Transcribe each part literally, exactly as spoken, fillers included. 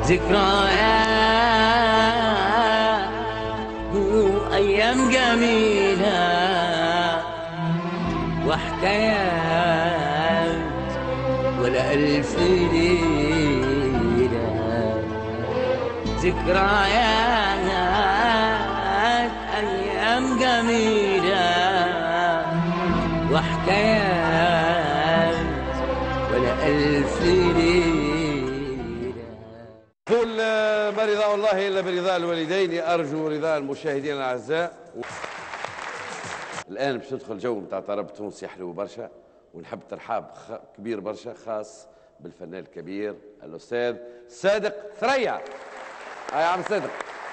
ذكريات وأيام جميلة وحكايات ولا ألف ليلة. ذكريات أيام جميلة وحكايات ولا ألف ليلة. قل ما رضا الله إلا برضا الوالدين، أرجو رضا المشاهدين الأعزاء. الآن باش ندخل جو نتاع طرب تونسي حلو برشا، ونحب ترحاب كبير برشا خاص بالفنان الكبير الأستاذ صادق ثريا. هاي عم صادق.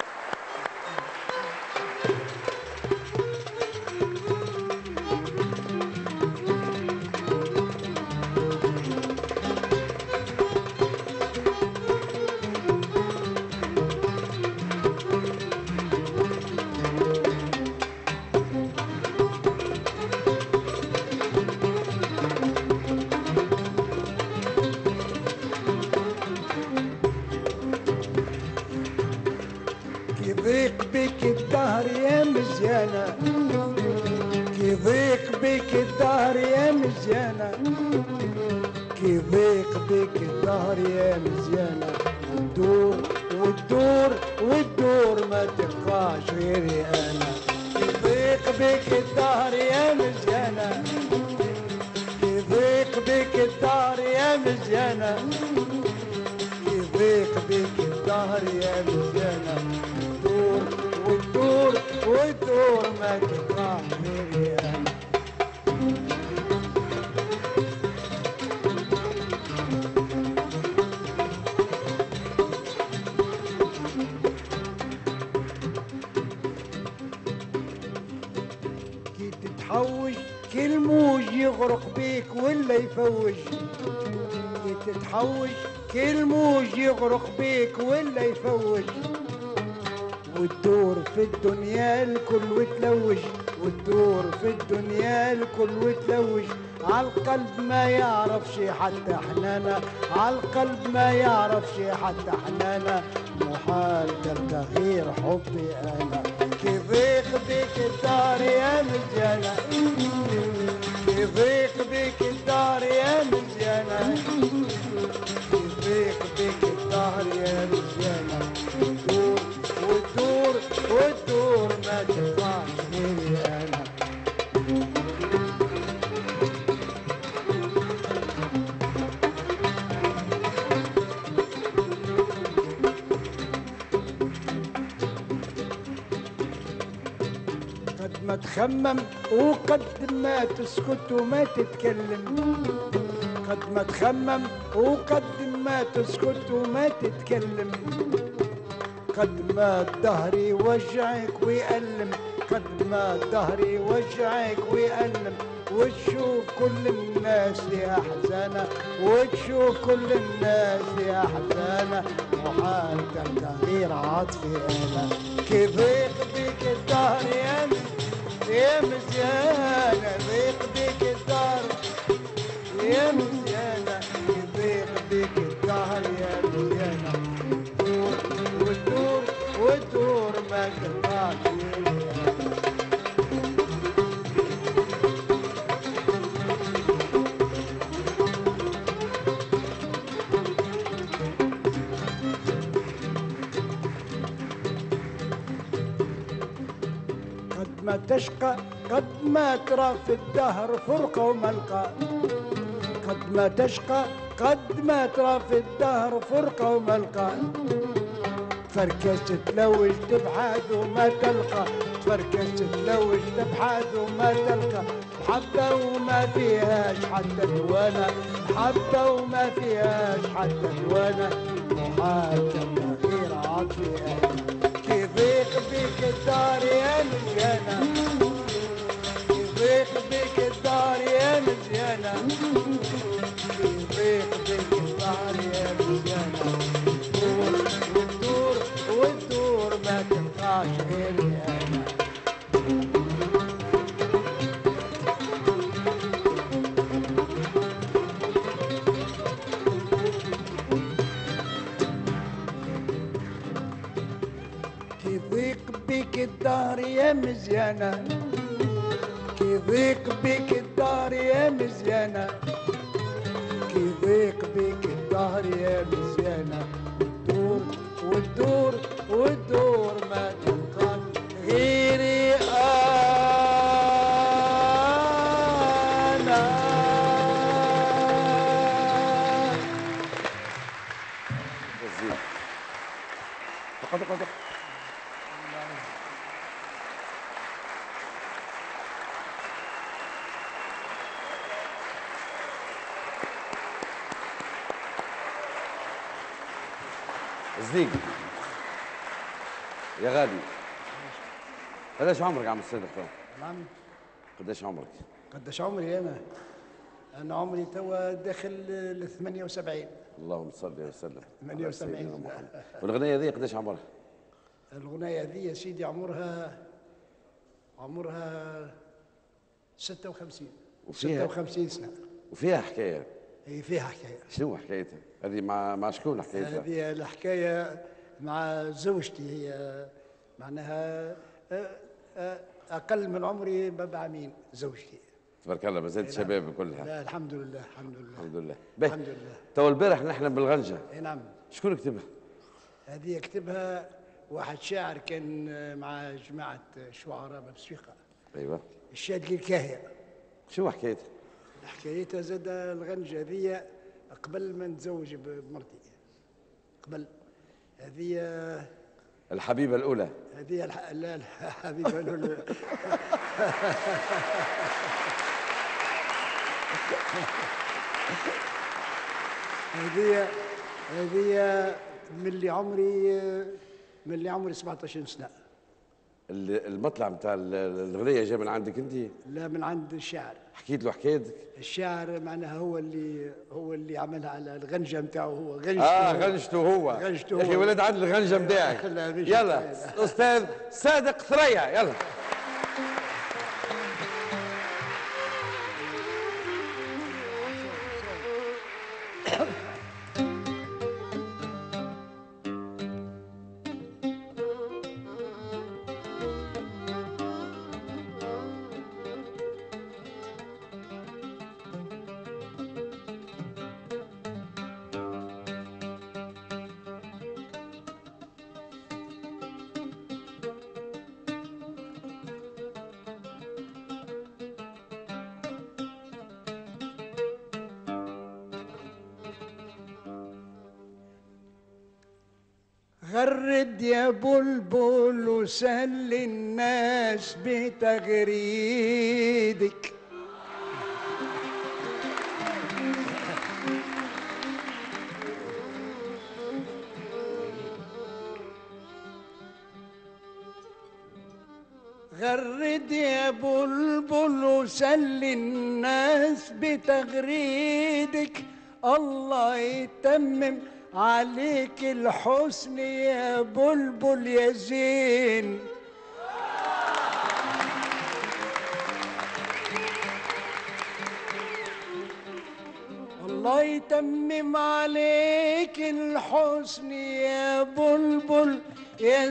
كيضيق بك الدهر يا مزيانة، كيضيق بك الدهر يا مزيانة، كيضيق بك الدهر يا مزيانة، وتدور وتدور وتدور ما تبقاش غيري أنا. كيضيق بك الدهر يا مزيانة، كيضيق بك الدهر يا مزيانة، كيضيق بك الدهر يا مزيانة، وتدور وتدور ما تبقى غيري أنا. كي تتحوج كل موج يغرق بيك ولا يفوج، كي تتحوج كل موج يغرق بيك ولا يفوج، وتدور في الدنيا الكل وتلوج، وتدور في الدنيا الكل وتلوج، عالقلب ما يعرفش حتى حنانة، عالقلب ما يعرفش حتى حنانة، محال تلقى غير حبي أنا. كيضيق بك الدار يا مزيانة، كيضيق بك الدار يا مزيانة، كيضيق بك الدار يا مزيانة، وتدور وتدور وتدور ما تبقاش غيري أنا. قد ما تخمم وقد ما تسكت وما تتكلم، قد ما تخمم وقد ما تسكت وما تتكلم، قد ما الدهر يوجعك ويألم، قد ما الدهر يوجعك ويألم، وتشوف كل الناس يا حزانة، وتشوف كل الناس يا حزانة، محال تلقى غير عاطفي أنا. كيضيق بك الدهر يا يا مزيانة، ضيق بك الدهر يا مزيانة، كيضيق بك الدهر يا مزيانة، وتدور وتدور ما تبقاش غيري أنا. قد ما تشقى قد ما ترى في الدهر فرقة وملقى، قد ما تشقى قد ما ترى في الدهر فرقة وملقى، تفركش تلوج تبحث وما تلقى، تفركش تلوج تبحث وما تلقى، حتى وما فيهاش حتى دوانا، حتى وما فيهاش حتى دوانا، محال تلقى غير عاطفي أنا. كيضيق بك الدار يا مزيانة، كيضيق بك الدار يا مزيانة، كيضيق بك الدار يا مزيانة، وتدور وتدور وتدور ما تبقاش غيري أنا. الدهر يا مزيانة كي ضيق بيك الدهر يا مزيانة كي ضيق بيك الدهر يا مزيانة وتدور وتدور وتدور ما تبقى غيري أنا. دقة دقة دقة. زين يا غالي، قداش عمرك عم الصادق؟ نعم. قداش عمرك؟ قداش عمري أنا؟ أنا عمري توا داخل ال ثمانية وسبعين. اللهم صل وسلم. ثمانية وسبعين. والغنية ذي قداش عمرها؟ الغنية ذي يا سيدي عمرها عمرها ستة وخمسين. وفيها ستة وخمسين سنة. وفيها حكاية. هي فيها حكاية. شنو حكايتها؟ هذه مع مع شكون حكايتها؟ هذه الحكاية مع زوجتي، هي معناها أقل من عمري بعامين زوجتي. تبارك الله ما زالت شباب كلها. لا الحمد لله الحمد لله الحمد لله. الحمد لله. تو البارح نحن بالغنجة. اي نعم. شكون كتبها؟ هذه كتبها واحد شاعر كان مع جماعة شعراء بمسيقى. ايوه. الشادلي الكاهية. شو حكايتها؟ حكايتها زاد الغنجة هذه قبل ما نتزوج بمرتي. قبل هذه الحبيبة الأولى. هذه الح... لا الحبيبة الأولى. هذه هذه من اللي عمري من اللي عمري سبعة عشر سنة. المطلع نتاع الغنية جا من عندك أنت؟ لا من عند الشاعر. حكيت له حكايتك؟ الشاعر معناها هو اللي هو اللي عملها على الغنجة نتاعو هو. غنجته اه غنجته هو. غنجته هو. يا أخي ولد عند الغنجة نتاعك. يلا أستاذ صادق ثريا يلا. غرد يا بلبل وسل الناس بتغريدك. غرد يا بلبل وسل الناس بتغريدك. الله يتمم عليك الحسن يا بلبل يا زين. الله يتمم عليك الحسن يا بلبل يا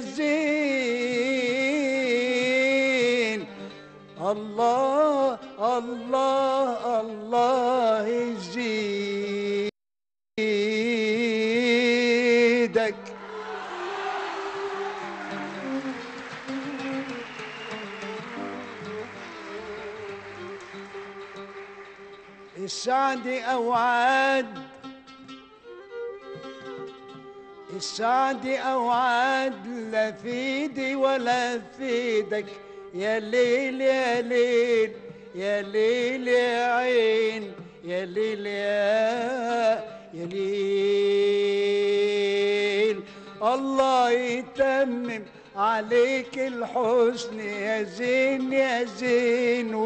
زين. الله الله الله يزيد ايدك. السعد اوعاد السعد اوعاد لا في ايدي ولا في ايدك. يا ليل يا ليل يا ليل يا عين يا ليل يا يا ليل. الله يتمم عليك الحسن يا زين يا زين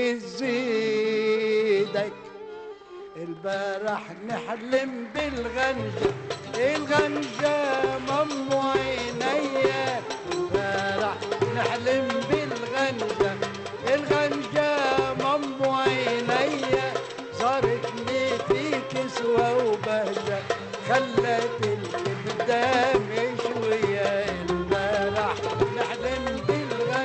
ويزيدك. البارح نحلم بالغنجة الغنجة مم عينيا. البارح نحلم بالغنجة الغنجة مم عينيا. صارتني في كسوة وبهجة خلت الكبدة مشوية. البارح نحلم بالغنجة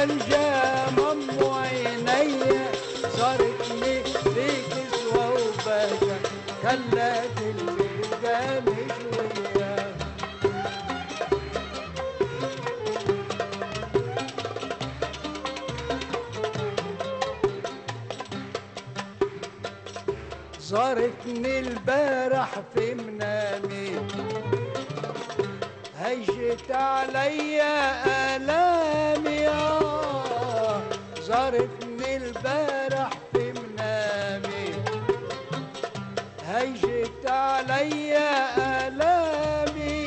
الغنجة مم عيني صارتني في كسوة وبهجة خلت البلدان شوية صارتني البارح في منامي هجت عليا آلامي آه زارتني البارح في منامي هجت عليا آلامي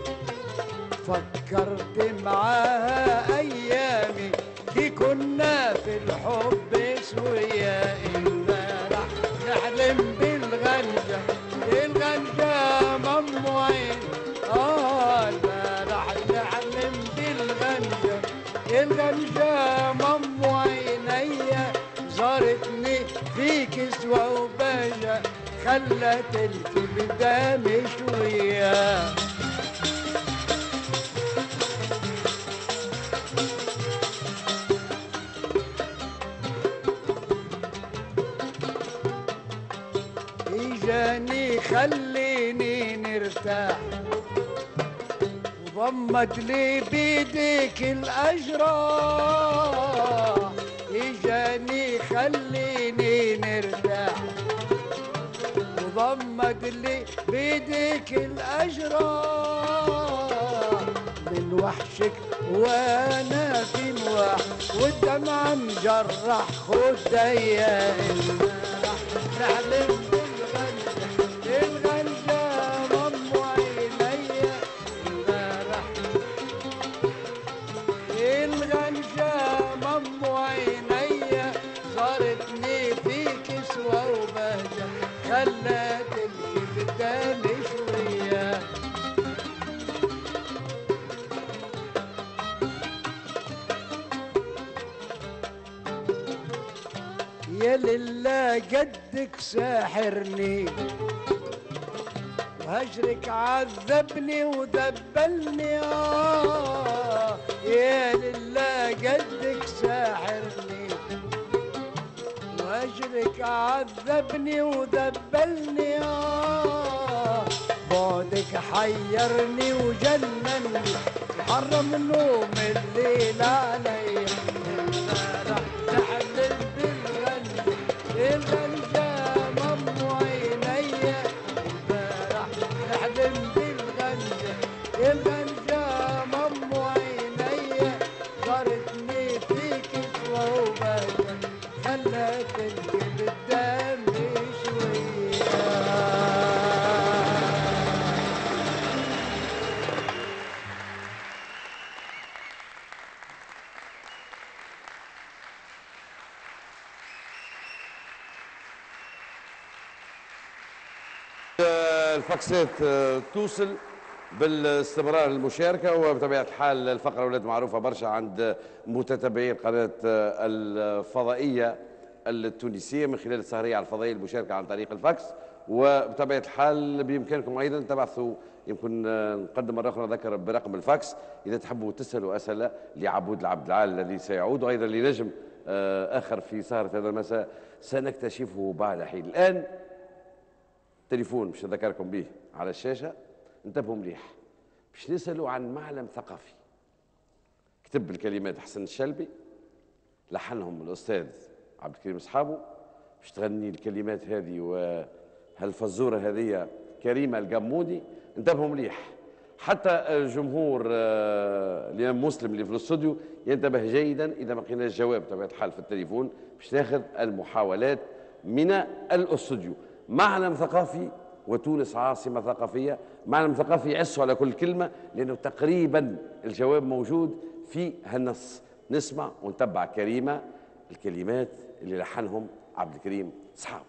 فكرت معاها أيامي دي كنا في الحب سويا امبارح نحلم بالغنجة الغنجة مم عين آه البارح نحلم بالغنجة الغنجة مم عينيا زارتني في كسوة وبهجة خلت الكبدة مشوية إجاني خليني نرتاح وضمت لي بيديك الأجراح إجاني خليني نرتاح وضمت لي بيديك الأجراح من وحشك وانا في نواح والدمع مجرح خديا المرح نحلم بالغنجة الغنجة مم عينيا امبارح الغنجة مم عينيا صارتني في كسوة وبهجة خلت الكبدة مشوية يا لله قدك ساحرني وهجرك عذبني ودبلني آه يا لله قدك ساحرني وهجرك عذبني ودبلني آه بعدك حيرني وجنني حرم نوم الليل علي نحلم بالغنجة الغنجة مم عينيا امبارح نحلم بالغنجة الغنجة مم عينيا صارتني في كسوة وبهجة خلت الكبدة مشوية الفاكسات توصل بالاستمرار المشاركة، وبطبيعة الحال الفقرة ولات معروفة برشا عند متتبعي القناة الفضائية التونسية من خلال السهرية على الفضائية المشاركة عن طريق الفاكس. وبطبيعة الحال بإمكانكم أيضا تبعثوا، يمكن نقدم مرة أخرى ذكر برقم الفاكس إذا تحبوا تسألوا أسئلة لعبود العبد العال الذي سيعود، وأيضا لنجم آخر في سهرة هذا المساء سنكتشفه بعد حين. الآن تليفون باش نذكركم به على الشاشة، انتبهوا مليح باش نسألوا عن معلم ثقافي. كتب الكلمات حسن الشلبي، لحنهم الأستاذ عبد الكريم صحابه، باش تغني الكلمات هذه وهالفزورة هذه كريمة القمودي. انتبهوا مليح حتى الجمهور اليوم مسلم اللي في الاستوديو ينتبه جيدا إذا ما لقيناش جواب بطبيعة الحال في التليفون باش ناخذ المحاولات من الاستوديو. معلم ثقافي وتونس عاصمة ثقافية، معلم ثقافي يعسوا على كل كلمة لأنه تقريبا الجواب موجود في هالنص. نسمع ونتبع كريمة الكلمات اللي لحنهم عبد الكريم صحابه.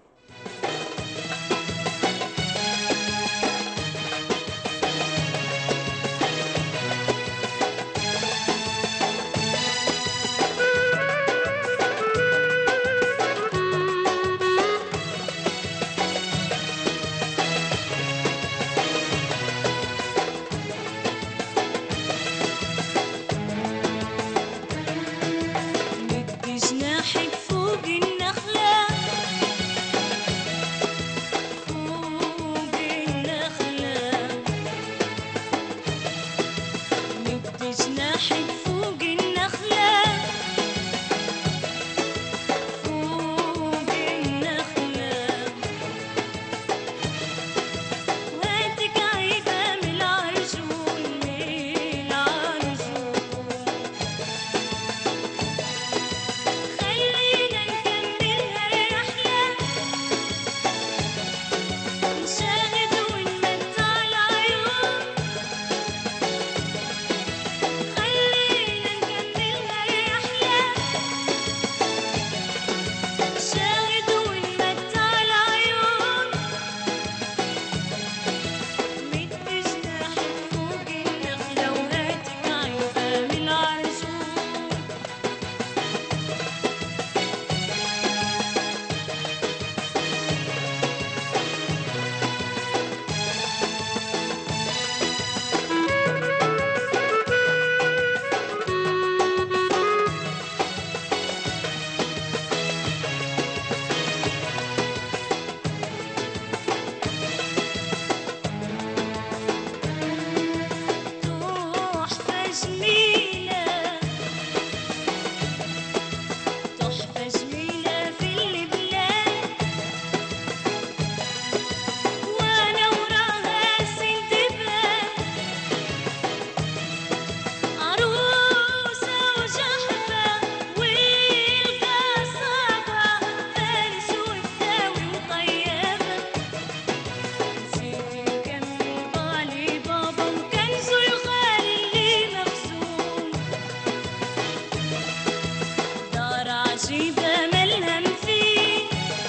عجيبة ملهم فيه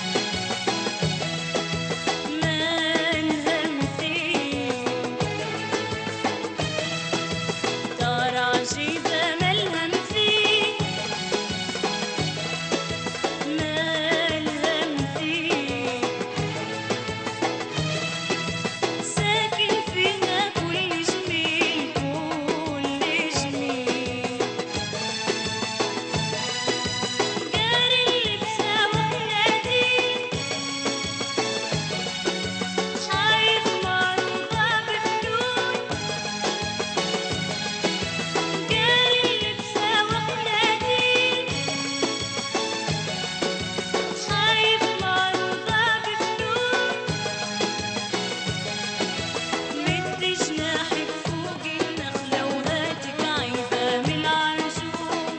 ملهم فيه دار عجيبة ملهم فيه ملهم فيه ساكن فيها كل جميل كل جميل قاري اللبسة وحناديل شايف معروضة بفنون قاري اللبسة وحناديل شايف معروضة بفنون مد جناحك فوق النخلة وهاتك عايدة من العرجون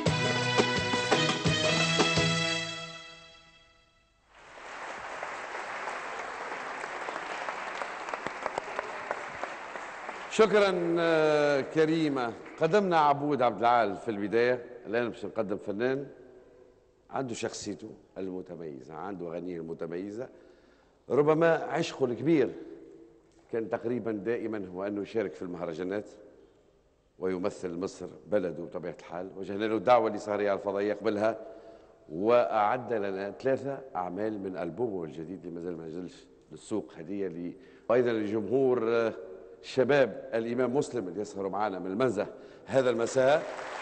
شكرا آه، كريمة. قدمنا عبود عبد العال في البداية، الآن باش نقدم فنان عنده شخصيته المتميزة، عنده أغانيه المتميزة. ربما عشقه الكبير كان تقريبا دائما هو أنه يشارك في المهرجانات ويمثل مصر بلده بطبيعة الحال. وجهنا له الدعوة لسهرية على الفضائية قبلها، وأعد لنا ثلاثة أعمال من ألبومه الجديد اللي مازال ما نزلش للسوق، هدية لي وأيضا لجمهور آه، شباب الإمام مسلم اللي يسهروا معنا من المنزه هذا المساء.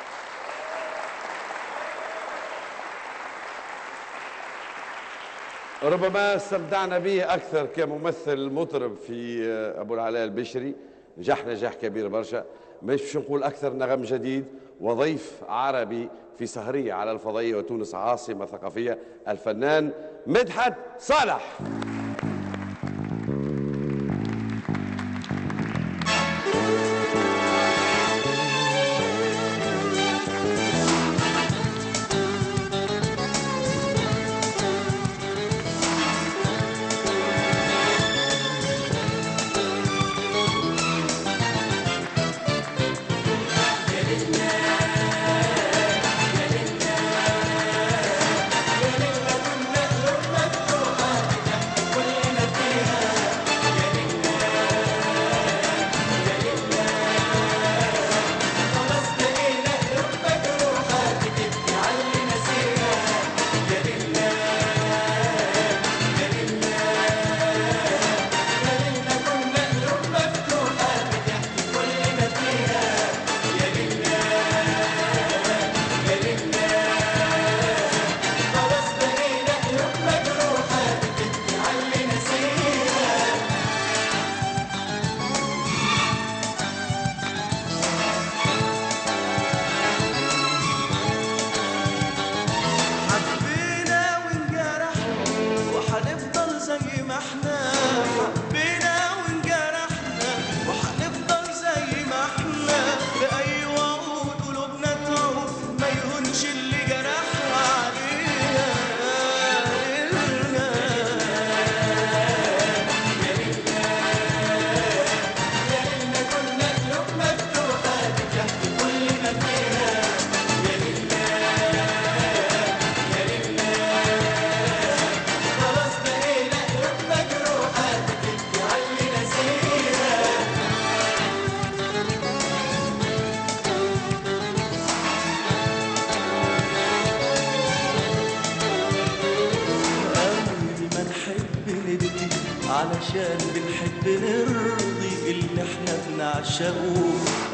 ربما استمتعنا به أكثر كممثل مطرب في آه، أبو العلاء البشري، نجح نجاح كبير برشا. مش باش نقول أكثر، نغم جديد وضيف عربي في سهرية على الفضائية وتونس عاصمة ثقافية، الفنان مدحت صالح. علشان بنحب نرضي اللي احنا بنعشقه،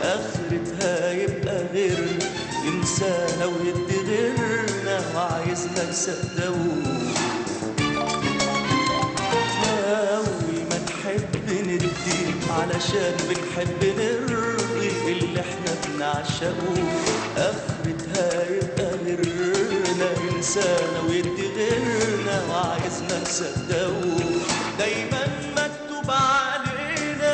اخرتها يبقى غيرنا، انسانا ويدي غيرنا وعايزنا نصدقه. اول ما نحب ندي علشان بنحب نرضي اللي احنا بنعشقه، اخرتها يبقى غيرنا، انسانا ويدي غيرنا وعايزنا نصدقه. دايما مكتوب علينا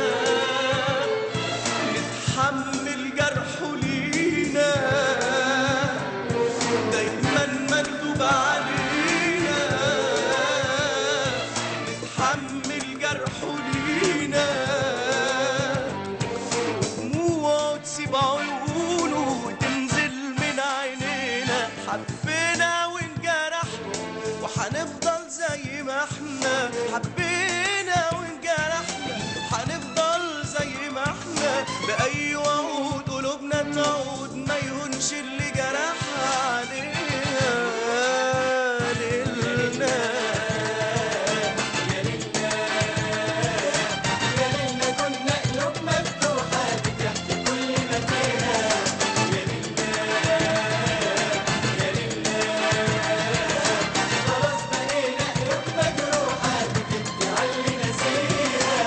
نتحمل جرحه لينا، دايما مكتوب علينا نتحمل جرحه لينا، دموعه تسيب عيونه وتنزل من عينينا، حبينا احنا حبينا وانجرحنا هنفضل زي ما احنا بأي وعود قلوبنا تعود ما يهونش اللي جرحها عليها ليلنا يا ليلنا يا ليلنا كنا قلوب مفتوحة بتحكي كل ما فيها يا ليلنا يا ليلنا خلاص بقينا قلوب مجروحة بتبكي على اللي نسيها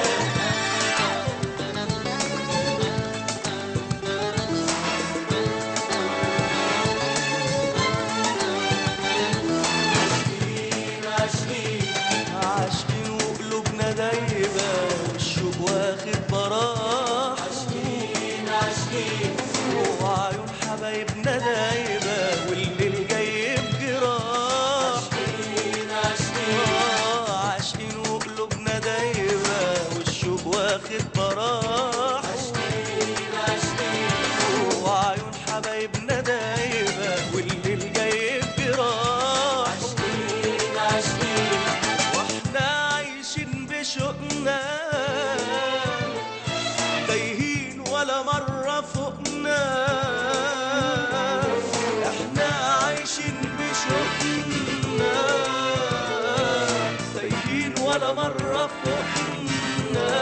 عاشقين عاشقين وقلوبنا دايبة والشوق واخد براح عاشقين عاشقين وعيون حبايبنا دايبة والليل جاي بجراح عاشقين عاشقين عاشقين وقلوبنا دايبة والشوق واخد براح عاشقين عاشقين وعيون حبايبنا دايبة والليل جاي بجراح عاشقين عاشقين واحنا عايشين بشوقنا تايهين ولا مرة فوقنا احنا عايشين بشوقنا تايهين ولا مرة فوقنا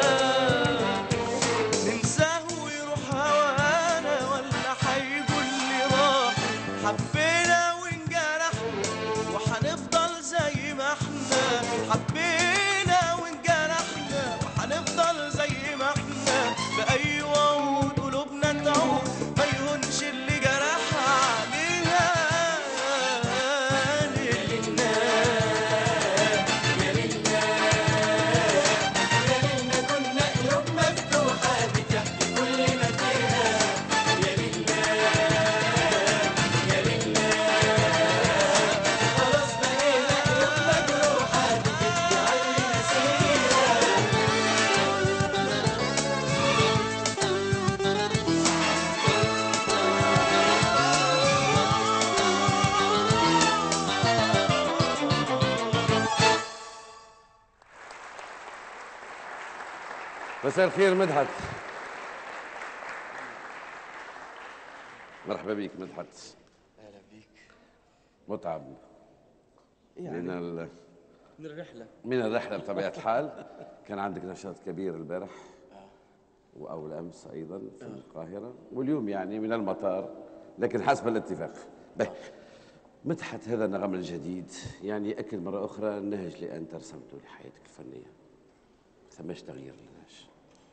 ننساه ويروح هوانا ولا هيقول اللي راح حبينا وانجرحنا وحنفضل زي ما احنا حبينا وانجرحنا وحنفضل زي ما احنا بأي وعود قلوبنا تعود ما يهونش اللي جرحها عليها ليلنا يا ليلنا يا ليلنا كنا قلوب مفتوحة بتحكي كل ما فيها يا ليلنا يا ليلنا خلاص بقينا قلوب مجروحة بتبكي على اللي نسيها مساء الخير مدحت. مرحبا بك مدحت. اهلا بيك متعب من ال... من الرحلة من الرحله بطبيعه الحال. كان عندك نشاط كبير البارح واول امس ايضا في القاهره واليوم يعني من المطار لكن حسب الاتفاق. به مدحت هذا النغم الجديد يعني يأكد مرة أخرى النهج اللي أنت رسمته لحياتك الفنية. ثماش تغيير للنهج.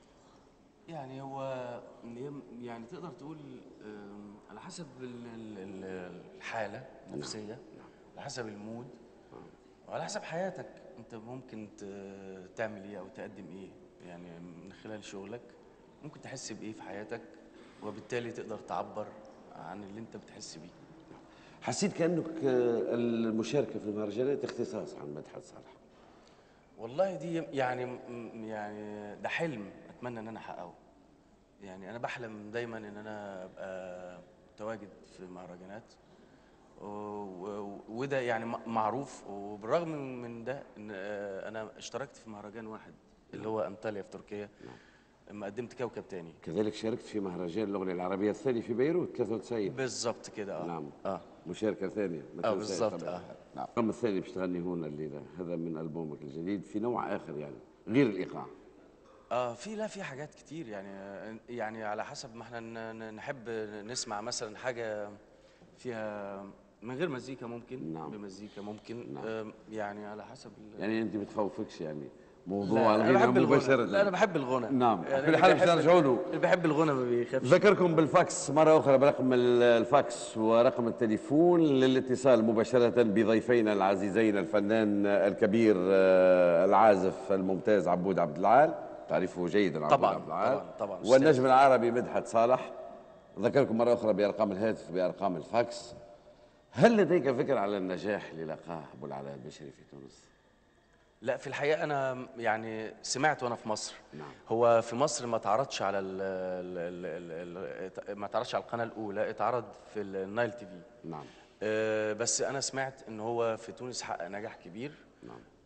يعني هو يعني تقدر تقول آم، على حسب ال- ال- ال- الحالة النفسية، على حسب المود، وعلى حسب حياتك انت ممكن ت- تعمل ايه او تقدم ايه. يعني من خلال شغلك ممكن تحس بايه في حياتك وبالتالي تقدر تعبر عن اللي انت بتحس بيه. حسيت كأنك آه، المشاركة في المهرجانات اختصاص عن مدحت صالح. والله دي يعني م- يعني ده حلم اتمنى ان انا احققه. يعني انا بحلم دايما ان انا ابقى متواجد في مهرجانات و- و- وده يعني م- معروف. وبالرغم من ده ان آه، انا اشتركت في مهرجان واحد اللي هو انطاليا في تركيا. اما قدمت كوكب تاني. كذلك شاركت في مهرجان الأغنية العربية الثاني في بيروت ثلاثة وتسعين. بالظبط كده اه نعم. اه مشاركة ثانية. ما اه تنساش بالظبط طبعاً. اه نعم. الرقم الثاني باش تغني هنا الليلة هذا من ألبومك الجديد في نوع آخر يعني غير الإيقاع. اه في لا في حاجات كتير يعني يعني على حسب ما احنا ن- ن- نحب نسمع مثلا حاجه فيها من غير مزيكا ممكن. نعم. بمزيكا ممكن. نعم. آه يعني على حسب ال- يعني أنت ما تخوفكش يعني لا، موضوع أنا الغنى بحب الغنى. مباشرة. لا انا بحب الغنى. نعم. يعني في اللي الحال باش بيحب- نرجعوا له. اللي بيحب الغنى ما بيخافش. ذكركم بالفاكس مرة أخرى برقم ال- الفاكس ورقم التليفون للاتصال مباشرة بضيفينا العزيزين الفنان الكبير آه، العازف الممتاز عبود عبد العال، تعرفه جيدا عبود طبعاً، عبد العال. طبعاً، طبعاً. والنجم العربي مدحت صالح. ذكركم مرة أخرى بأرقام الهاتف بأرقام الفاكس. هل لديك فكرة على النجاح اللي لقاه أبو العلاء البشري في تونس؟ لا في الحقيقه انا يعني سمعت وانا في مصر. نعم. هو في مصر ما اتعرضش على ال ال ال ال ما اتعرضش على القناه الاولى، اتعرض في النايل تي في. نعم. آه، بس انا سمعت ان هو في تونس حقق نجاح كبير. نعم.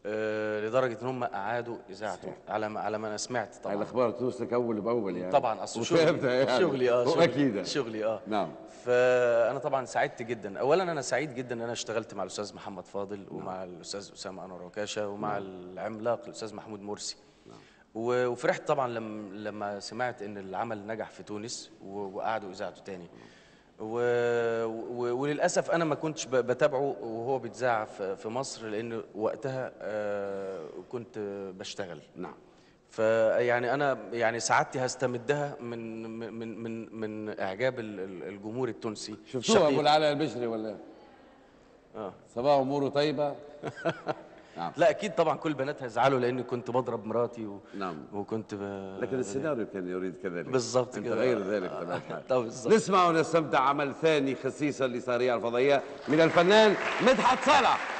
آه، لدرجه ان هم اعادوا اذاعته على ما على ما انا سمعت هاي طبعا. الاخبار توصلك اول باول يعني. طبعا اصل وفهمتها شغلي يعني. شغلي اه شغلي واكيد شغلي اه نعم. فانا طبعا سعدت جدا. اولا انا سعيد جدا ان انا اشتغلت مع الاستاذ محمد فاضل ومع الاستاذ اسامه انور عكاشه ومع العملاق الاستاذ محمود مرسي. و- وفرحت طبعا لما لما سمعت ان العمل نجح في تونس و- وقعدوا اذاعته تاني. و... و... وللاسف انا ما كنتش ب- بتابعه وهو بيتذاع في في مصر، لان وقتها آه، كنت بشتغل. نعم. فيعني انا يعني سعادتي هستمدها من من من من اعجاب ال- ال- الجمهور التونسي. شفتوها ابو الشقيق. العلاء البشري ولا؟ اه صباح اموره طيبه. نعم. لا اكيد طبعا كل بنات هيزعلوا لاني كنت بضرب مراتي و... نعم. وكنت ب... لكن السيناريو كان يريد كذلك. بالظبط أنت كده. غير ذلك بطبيعة الحال. طب بالظبط. نسمع ونستمتع عمل ثاني خصيصا لسارية الفضائية من الفنان مدحت صالح.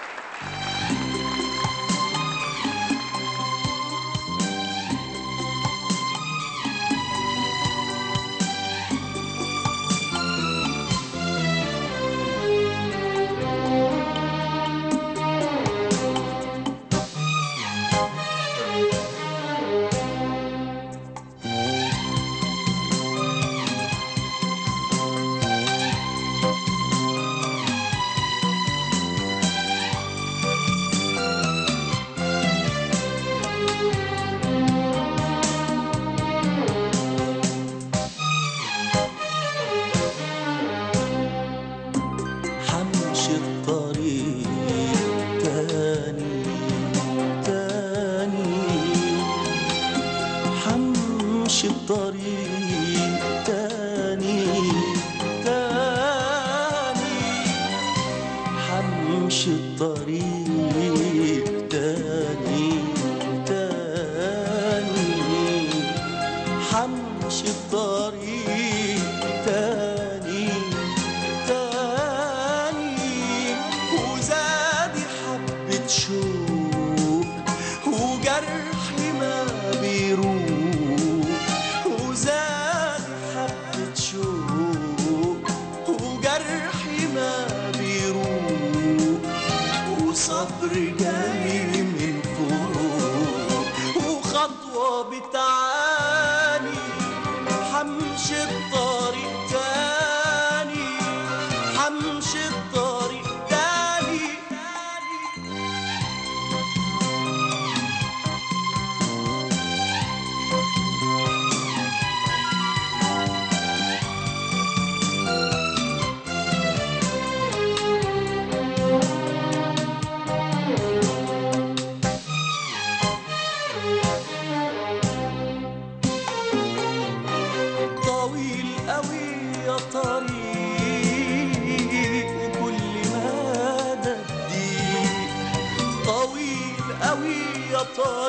حمشي الطريق تاني تاني، حمشي الطريق تاني تاني، حمشي الطريق تاني تاني، حمشي الطريق تاني تاني، وزادي حبة شوق وجرحي ما بيروق، وزادي حبة شوق وجرحي ما بيروق، وصبر جاي من فوق وخطوة بتعاني، حمشي الطريق تاني، حمشي الطريق تاني. طويل قوي يا طريق وكل مدى الضيق، طويل قوي يا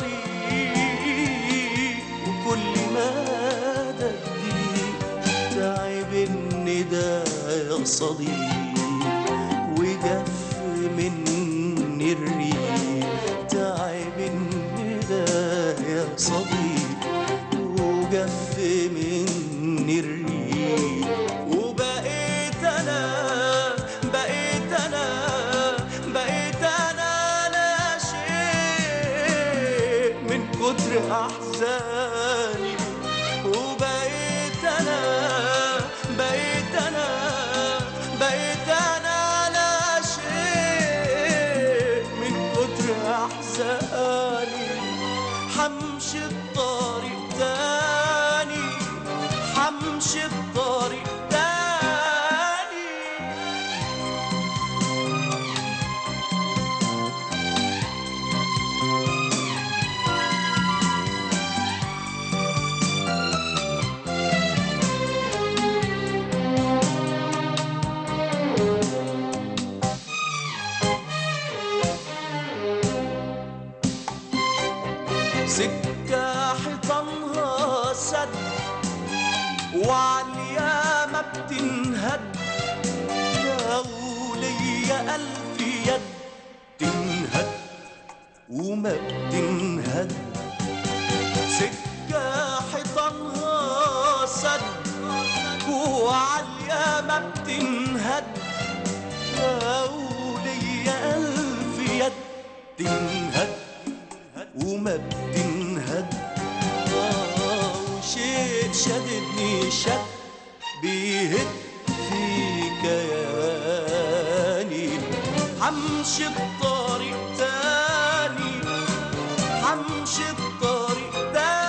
طريق وكل مدى الضيق، تعب الندى يا صديق وجف مني الريق، تعب الندى يا صديق وجف مني الريق، وبقيت انا بقيت انا بقيت انا لا شيء من كتر احزاني، وبقيت انا بقيت انا بقيت انا لا شيء من كتر احزاني، حمشي الطريق تاني، حمشي الطريق تاني. سكة حيطانها سد وعليا ما بتنهد، لو ليا ألف يد تنهد وما بتنهد، سكة حيطانها سد وعليا ما بتنهد، لو ليا ألف يد تنهد بتنهد آه وشيء شددني شد بيهد في كياني حمشي الطريق تاني حمشي الطريق تاني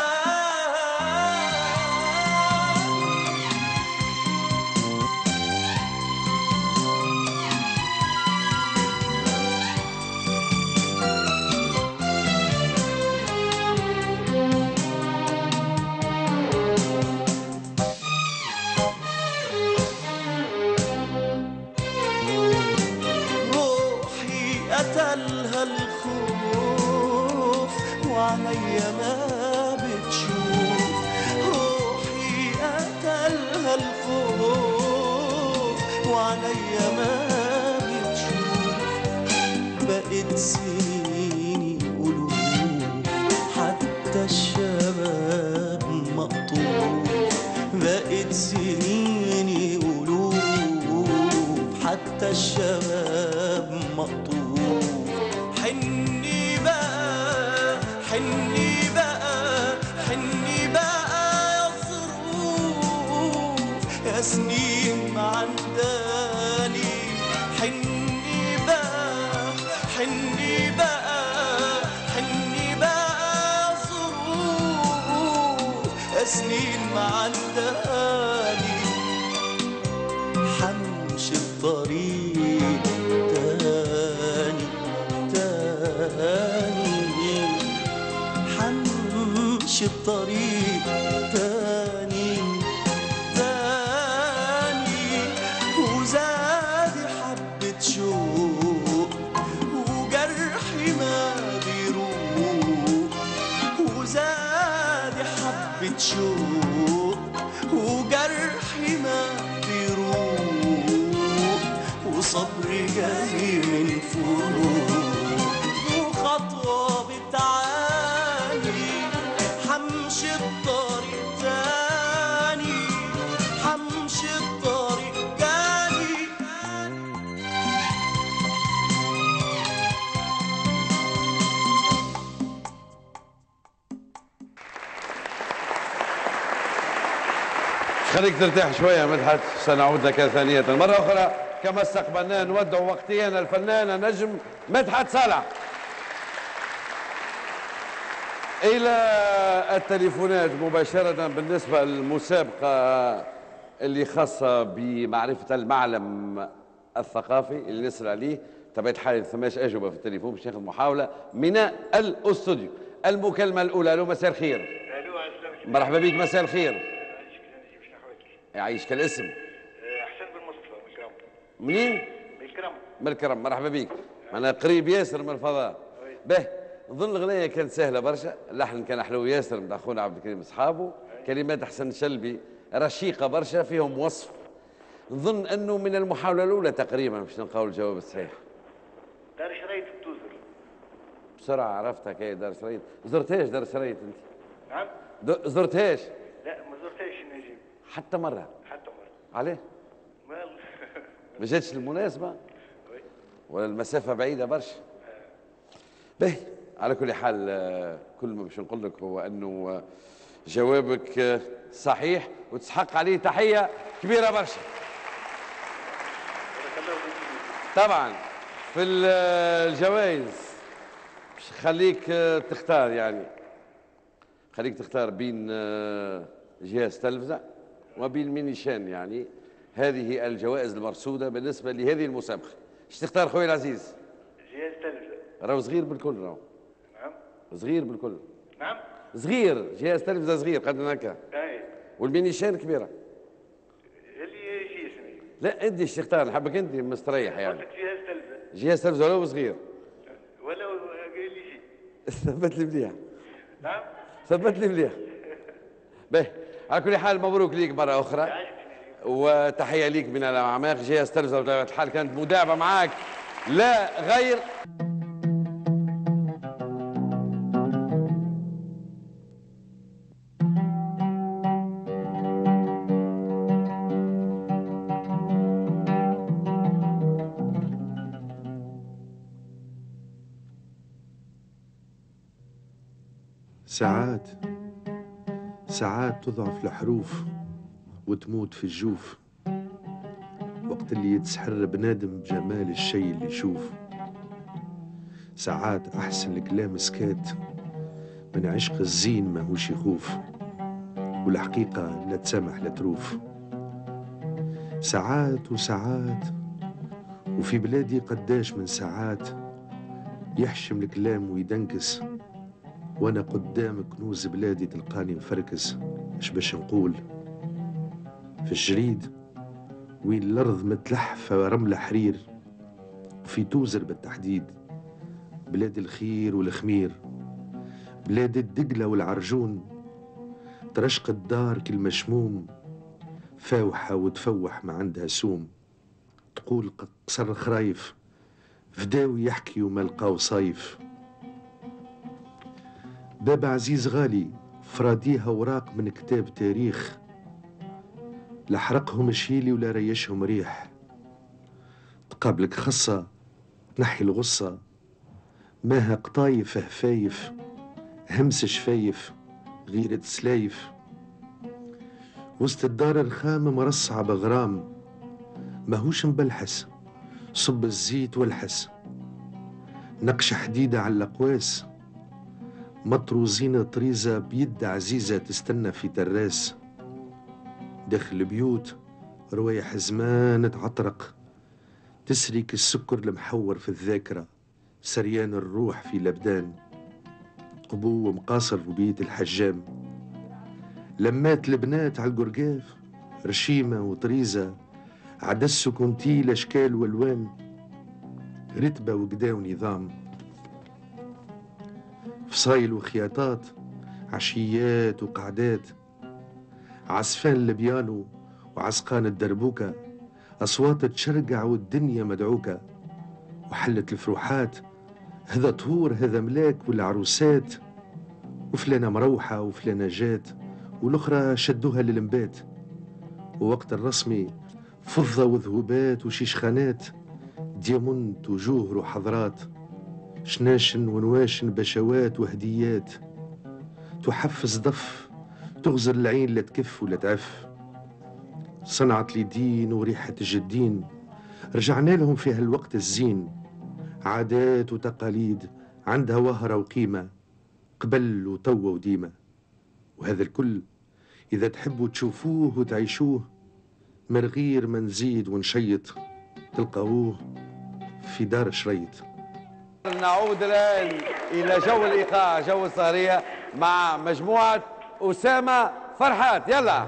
روحي قتلها الخوف وعليا ما بتشوف روحي قتلها الخوف وعليا ما بتشوف بقت سنيني قلوب حتى الشباب مقطوف بقت سنيني قلوب حتى الشباب مقطوف حني بقى حني بقى حني بقى يا ظروف يا سنين ما عنداني حني بقى حني بقى حني بقى يا ظروف يا سنين ما عنداني حمشي الطريق تاني تاني حمشي الطريق تاني تاني وزادي حبة شوق وجرحي ما بيروق وزادي حبة شوق وجرحي ما بيروق وصبري جاي من فوق وخطوة بتعاني حمشي الطريق تاني حمشي الطريق تاني خليك ترتاح شوية مدحت، سنعود لك ثانية مرة أخرى كما استقبلنا نودع وقتيا الفنان النجم مدحت صالح. إلى التليفونات مباشرة بالنسبة للمسابقة اللي خاصة بمعرفة المعلم الثقافي اللي نسأل عليه. طبيعة الحال ثماش أجوبة في التليفون باش ناخذ محاولة من الأستوديو. المكالمة الأولى. ألو مساء الخير. الو عسلامة. مرحبا بك مساء الخير. يعيشك نجيب شنو حوالك؟ يعيشك الاسم. حسن بن مصطفى من الكرم. منين؟ من الكرم. من الكرم. مرحبا بك. أنا قريب ياسر من الفضاء. به نظن الغنية كانت سهلة برشا، اللحن كان حلو ياسر من أخونا عبد الكريم أصحابه، كلمات حسن شلبي رشيقة برشا فيهم وصف. نظن أنه من المحاولة الأولى تقريبا باش نلقاو الجواب الصحيح. دار شريط في توزر. بسرعة عرفتها كي دار شريط. زرتهاش دار شريط أنت؟ نعم؟ د- زرتهاش؟ لا ما زرتهاش نجيب. حتى مرة؟ حتى مرة. عليه؟ ما ما جاتش المناسبة؟ ولا المسافة بعيدة برشا؟ باهي على كل حال آه، كل ما باش نقول لك هو انه آه، جوابك آه، صحيح وتسحق عليه تحية كبيرة برشا. طبعا في ال- آه، الجوائز باش خليك آه، تختار يعني خليك تختار بين آه، جهاز تلفزة وبين مينيشان يعني. هذه الجوائز المرصودة بالنسبة لهذه المسابقة. ايش تختار خويا العزيز؟ جهاز تلفزة. راهو صغير بالكل راهو. نعم. صغير بالكل. نعم. صغير جهاز تلفزة صغير قد هكا. اي. والمينيشان كبيرة. اللي يجي اسمي. لا ادي ايش تختار نحبك انت مستريح يعني. قلت لك جهاز تلفزة. جهاز تلفزة ولو صغير. ولا اللي يجي. ثبت لي مليح. نعم. ثبت لي مليح. باهي على كل حال مبروك ليك مرة أخرى. وتحية ليك من الأعماق. جهاز تلفزة بطبيعة الحال كانت مداعبة معاك لا غير. ساعات ساعات تضعف الحروف وتموت في الجوف، وقت اللي يتسحر بنادم بجمال الشي اللي يشوف. ساعات أحسن الكلام سكات من عشق الزين ماهوش يخوف، والحقيقة لا تسامح لا تروف. ساعات وساعات وفي بلادي قداش من ساعات يحشم الكلام ويدنكس، وانا قدام كنوز بلادي تلقاني مفركس. اش باش نقول في الجريد وين الارض متلحفة رملة حرير، وفي توزر بالتحديد بلاد الخير والخمير، بلاد الدقلة والعرجون، ترشق الدار كل مشموم، فاوحة وتفوح ما عندها سوم. تقول قصر خرايف فداوي يحكي وما لقاو صايف. باب عزيز غالي فراديها وراق من كتاب تاريخ، لا حرقهم شيلي ولا ريشهم ريح. تقابلك خصة تنحي الغصة، ماها قطايف هفايف، همس شفايف غيرة سلايف. وسط الدار الخام مرصعة بغرام، ماهوش مبلحس، صب الزيت والحس. نقش حديدة على الأقواس، مطروزين طريزة بيد عزيزة تستنى في تراس. داخل البيوت روايح زمان تعطرق، تسريك السكر المحور في الذاكرة، سريان الروح في لبدان. قبو ومقاصر وبيت الحجام، لمات البنات على القرقاف، رشيمة وطريزة عدس كنتيل أشكال والوان، رتبة وقدا ونظام. فصايل وخياطات، عشيات وقعدات، عزفان البيانو وعزقان الدربوكة، أصوات تشرقع والدنيا مدعوكة. وحلت الفروحات، هذا طهور هذا ملاك والعروسات، وفلانة مروحة وفلانة جات والأخرى شدوها للمبات. ووقت الرسمي فضة وذهوبات وشيشخانات، ديامونت وجوهر وحضرات، شناشن ونواشن بشوات وهديات. تحفز ضف تغزر العين لا تكف ولا تعف. صنعت لي دين وريحة الجدين، رجعنا لهم في هالوقت الزين. عادات وتقاليد عندها وهرة وقيمة، قبل وتوا وديمة. وهذا الكل إذا تحبوا تشوفوه وتعيشوه، من غير ما نزيد ونشيط تلقاوه في دار شريط. نعود الآن إلى جو الإيقاع، جو السهرية مع مجموعة أسامة فرحات. يلا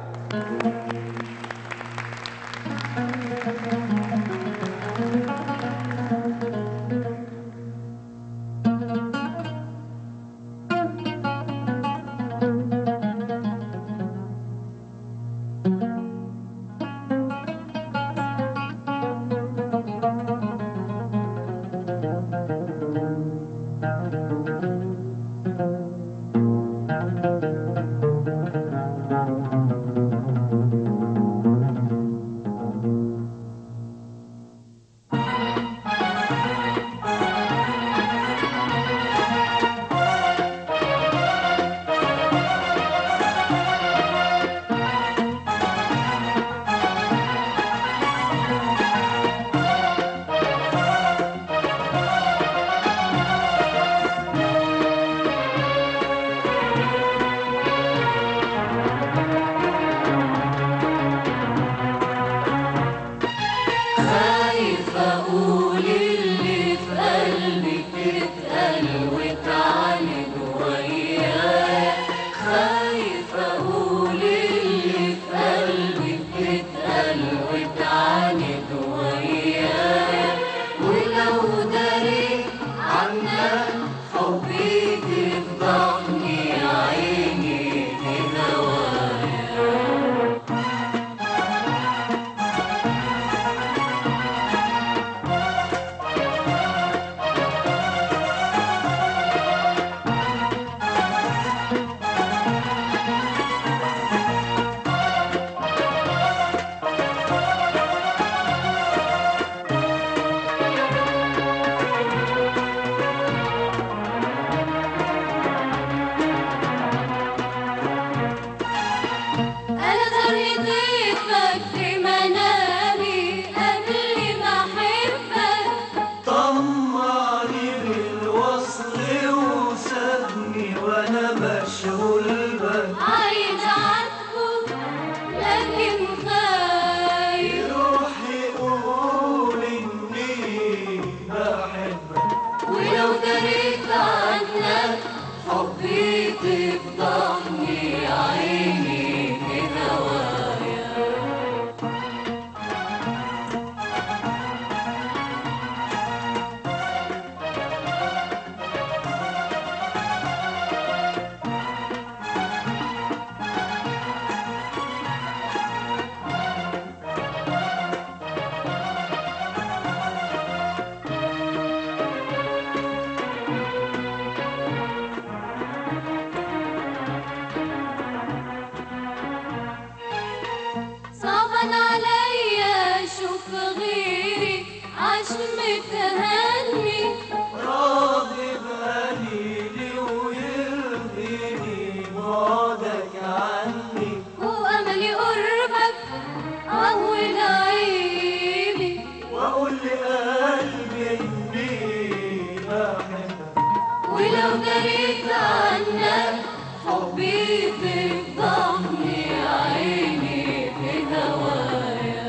متهني راضي بقليلي ويرضيني بعدك عني وأملي قربك أهون عيبي واقول لقلبي اني بحبك ولو دريت عنك حبي تفضحني عيني في هوايا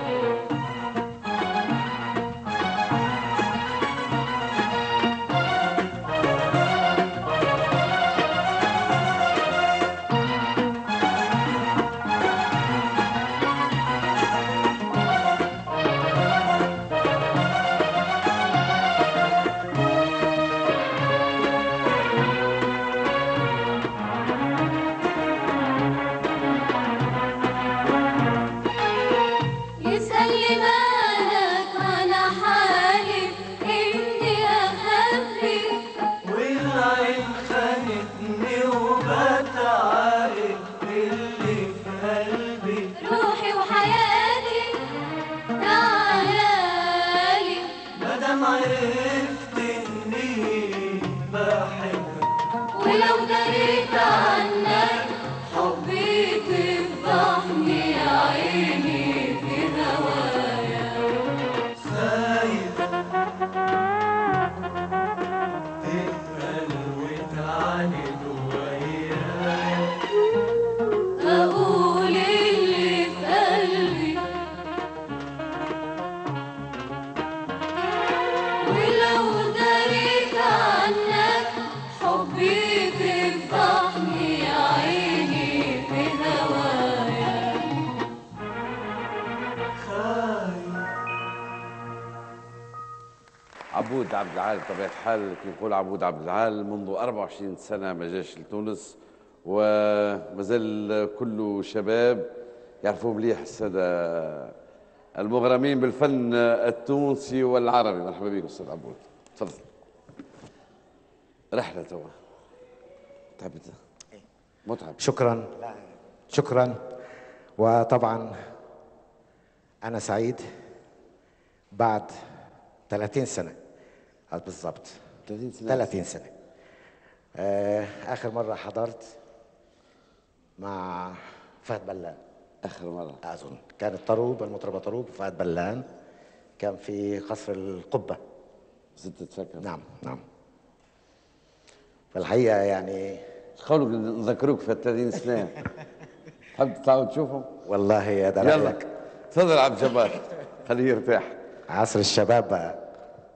يسألني مالك وأنا حالف إني أخبي والعين خانتني وبتعارف اللي في قلبي روحي وحياتي تعالالي مادام عرفت اني بحبك ولو دريت عنك حبي تفضحني عيني في هوايا خايف تقبل وتعاند وياي أقول اللي في قلبي ولو دريت عنك حبي تفضحني عيني في هوايا عبود عبد العال بطبيعة الحال كي نقول عبود عبد العال منذ أربعة وعشرين سنة ما جاش لتونس ومازال كله شباب يعرفوا مليح السادة المغرمين بالفن التونسي والعربي. مرحبا بك أستاذ عبود، تفضل. رحلة توا تعبت متعب. شكرا شكرا. وطبعا أنا سعيد بعد ثلاثين سنة بالضبط ثلاثين سنة ثلاثين سنة. آه آخر مرة حضرت مع فهد بلان، آخر مرة أظن كان الطروب، المطربة طروب فهد بلان، كان في قصر القبة. زدت تفكر؟ نعم نعم. فالحقيقة يعني قولك نذكروك في ثلاثين سنة تحب تعاود تشوفهم؟ والله يا ده يلا رأيك. تفضل عبد الجبار خليه يرتاح. عصر الشباب بقى.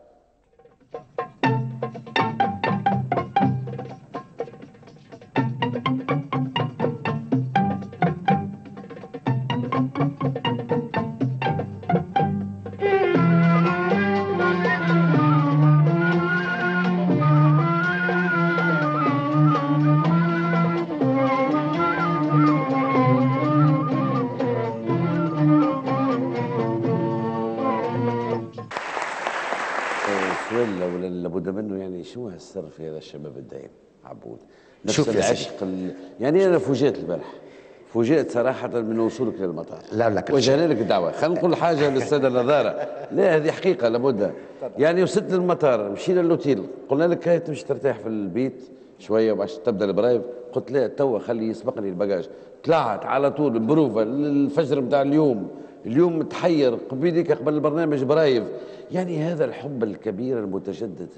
السؤال ولا لابد منه، يعني شو هالسر في هذا الشباب الدائم عبود؟ نفس شوف يا العشق ال... يعني انا فوجئت البارح، فوجئت صراحه من وصولك للمطار. لا لا وجهنا لك الدعوه، خلينا نقول حاجه للساده النظاره. لا هذه حقيقه لابد. يعني وصلت للمطار مشينا للوتيل، قلنا لك هاي تمشي ترتاح في البيت شويه باش تبدا البرايف، قلت لا توا خليه يسبقني الباجاج. طلعت على طول البروفه الفجر نتاع اليوم، اليوم متحير قبيلك قبل البرنامج برايف. يعني هذا الحب الكبير المتجدد.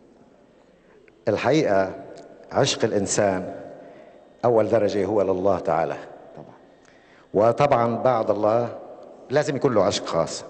الحقيقة عشق الإنسان أول درجة هو لله تعالى طبعا، وطبعا بعد الله لازم يكون له عشق خاص.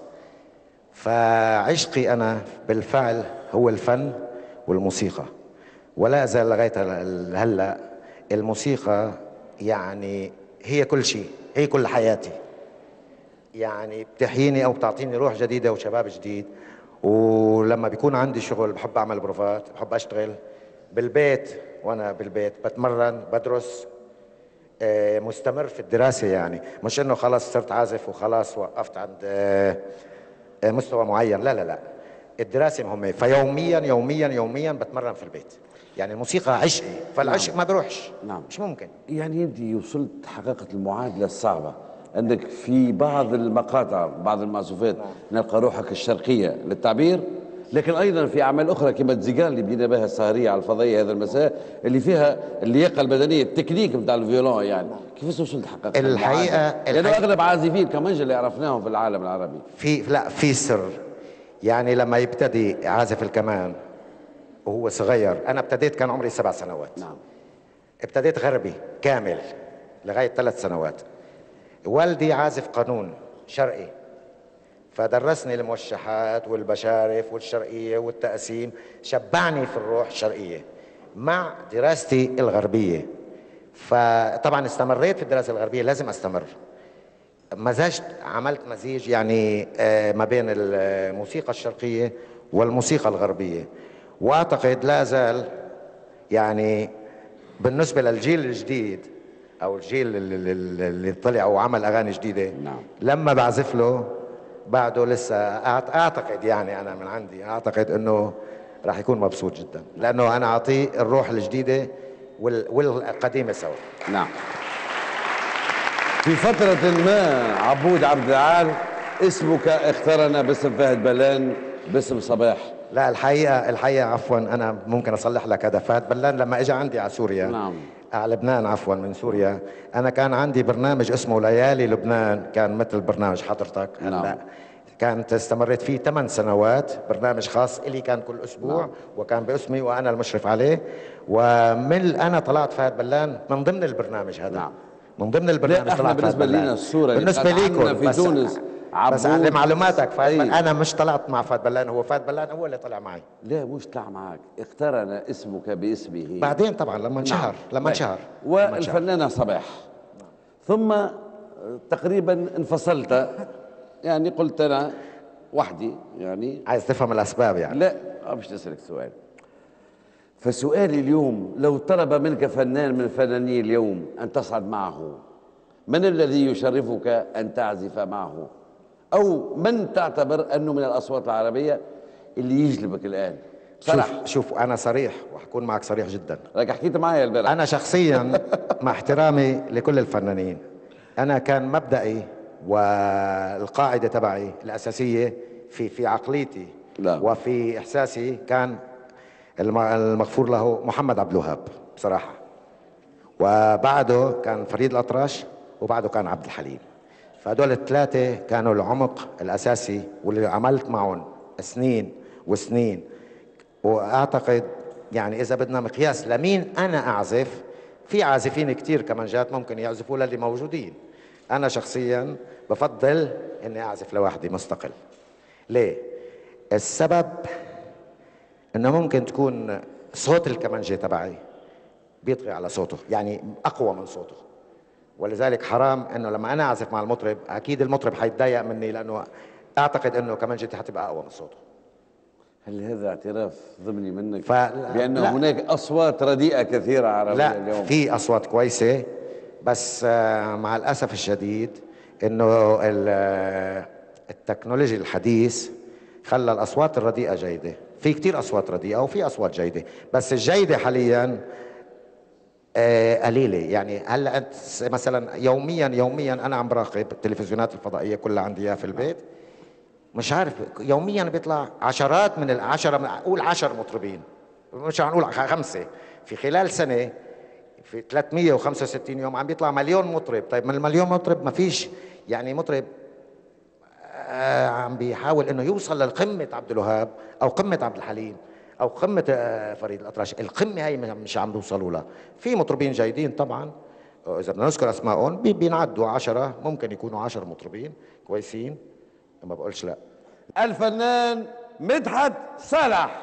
فعشقي أنا بالفعل هو الفن والموسيقى، ولا أزال لغاية هلأ الموسيقى يعني هي كل شيء، هي كل حياتي. يعني بتحييني أو بتعطيني روح جديدة وشباب جديد. ولما بيكون عندي شغل بحب أعمل بروفات، بحب أشتغل بالبيت، وأنا بالبيت بتمرن بدرس، آه، مستمر في الدراسة. يعني مش إنه خلاص صرت عازف وخلاص وقفت عند آه، آه، مستوى معين، لا لا لا، الدراسة مهمة. فيوميا يوميا يوميا بتمرن في البيت. يعني الموسيقى عشقي، فالعشق نعم. ما بروحش. نعم مش ممكن. يعني انت وصلت حققت المعادله الصعبه انك في بعض المقاطع بعض المعزوفات نلقى روحك الشرقيه للتعبير، لكن ايضا في اعمال اخرى كما الزيجار اللي بدينا بها السهريه على الفضائيه هذا المساء اللي فيها اللياقه البدنيه التكنيك نتاع الفيولون، يعني كيفاش وصلت تحقق الحقيقه لانه اغلب عازفين كمانجا اللي عرفناهم في العالم العربي في لا في سر. يعني لما يبتدي عازف الكمان وهو صغير، انا ابتديت كان عمري سبع سنوات. نعم. ابتديت غربي كامل لغايه ثلاث سنوات. والدي عازف قانون شرقي، فدرسني الموشحات والبشارف والشرقيه والتقسيم، شبعني في الروح الشرقيه مع دراستي الغربيه. فطبعا استمريت في الدراسه الغربيه، لازم استمر. مزجت، عملت مزيج يعني ما بين الموسيقى الشرقيه والموسيقى الغربيه، واعتقد لا زال يعني بالنسبه للجيل الجديد او الجيل اللي, اللي طلع وعمل اغاني جديده. نعم. لما بعزف له بعده لسه اعتقد يعني انا من عندي اعتقد انه راح يكون مبسوط جدا، لانه انا اعطيه الروح الجديده والقديمه سوا. نعم. في فترة ما عبود عبد العال اسمك اقترن باسم فهد بلان باسم صباح. لا الحقيقه الحقيقه عفوا انا ممكن اصلح لك هذا. فهد بلان لما اجى عندي على سوريا، نعم، على لبنان عفوا من سوريا، انا كان عندي برنامج اسمه ليالي لبنان، كان مثل برنامج حضرتك هلا. نعم. كانت استمريت فيه ثمان سنوات، برنامج خاص إلي كان كل اسبوع. نعم. وكان باسمي وانا المشرف عليه، ومن انا طلعت فهد بلان من ضمن البرنامج هذا. نعم. من ضمن البرنامج. لا احنا بالنسبه لنا الصوره بالنسبه ليكم في تونس بس لمعلوماتك فهد بلان انا مش طلعت مع فهد بلان، هو فهد بلان هو اللي طلع معي. لا مش طلع معك، اقترن اسمك باسمه بعدين طبعا لما انشهر. نعم. لما انشهر والفنانه صباح. نعم. ثم تقريبا انفصلت، يعني قلت انا وحدي. يعني عايز تفهم الاسباب يعني؟ لا مش نسالك سؤال. فسؤالي اليوم، لو طلب منك فنان من الفنانين اليوم ان تصعد معه، من الذي يشرفك ان تعزف معه؟ او من تعتبر انه من الاصوات العربيه اللي يجلبك الان؟ شوف شوف انا صريح وحكون معك صريح جدا. راك حكيت معي البارح. انا شخصيا مع احترامي لكل الفنانين، انا كان مبدئي والقاعده تبعي الاساسيه في في عقليتي لا. وفي احساسي كان المغفور له محمد عبد الوهاب بصراحه، وبعده كان فريد الأطرش، وبعده كان عبد الحليم. فهدول الثلاثه كانوا العمق الاساسي واللي عملت معهم سنين وسنين. واعتقد يعني اذا بدنا مقياس لمين انا اعزف، في عازفين كثير كمانجات ممكن يعزفوا للي موجودين. انا شخصيا بفضل اني اعزف لوحدي مستقل. ليه؟ السبب انه ممكن تكون صوت الكمانجه تبعي بيطغي على صوته، يعني اقوى من صوته، ولذلك حرام انه لما انا اعزف مع المطرب اكيد المطرب حيتضايق مني، لانه اعتقد انه كمانجتي حتبقى اقوى من صوته. هل هذا اعتراف ضمني منك ف... بان هناك اصوات رديئه كثيره عربيه لا اليوم؟ لا في اصوات كويسه، بس مع الاسف الشديد انه التكنولوجيا الحديث خلى الاصوات الرديئه جيده. في كثير اصوات رديئه وفي اصوات جيده، بس الجيده حاليا قليله. يعني هلا انت مثلا يوميا يوميا انا عم براقب التلفزيونات الفضائيه كلها عندي اياها في البيت، مش عارف يوميا بيطلع عشرات من العشرة، اقول عشر مطربين، مش هنقول خمسه، في خلال سنه في ثلاثمية وخمسة وستين يوم عم بيطلع مليون مطرب. طيب من المليون مطرب ما فيش يعني مطرب آه عم بيحاول انه يوصل للقمه عبد الوهاب او قمه عبد الحليم او قمه آه فريد الأطرش. القمه هي مش عم بيوصلوا لها. في مطربين جيدين طبعا اذا بدنا نذكر اسمائهم بينعدوا عشرة، ممكن يكونوا عشر مطربين كويسين، ما بقولش لا. الفنان مدحت صالح.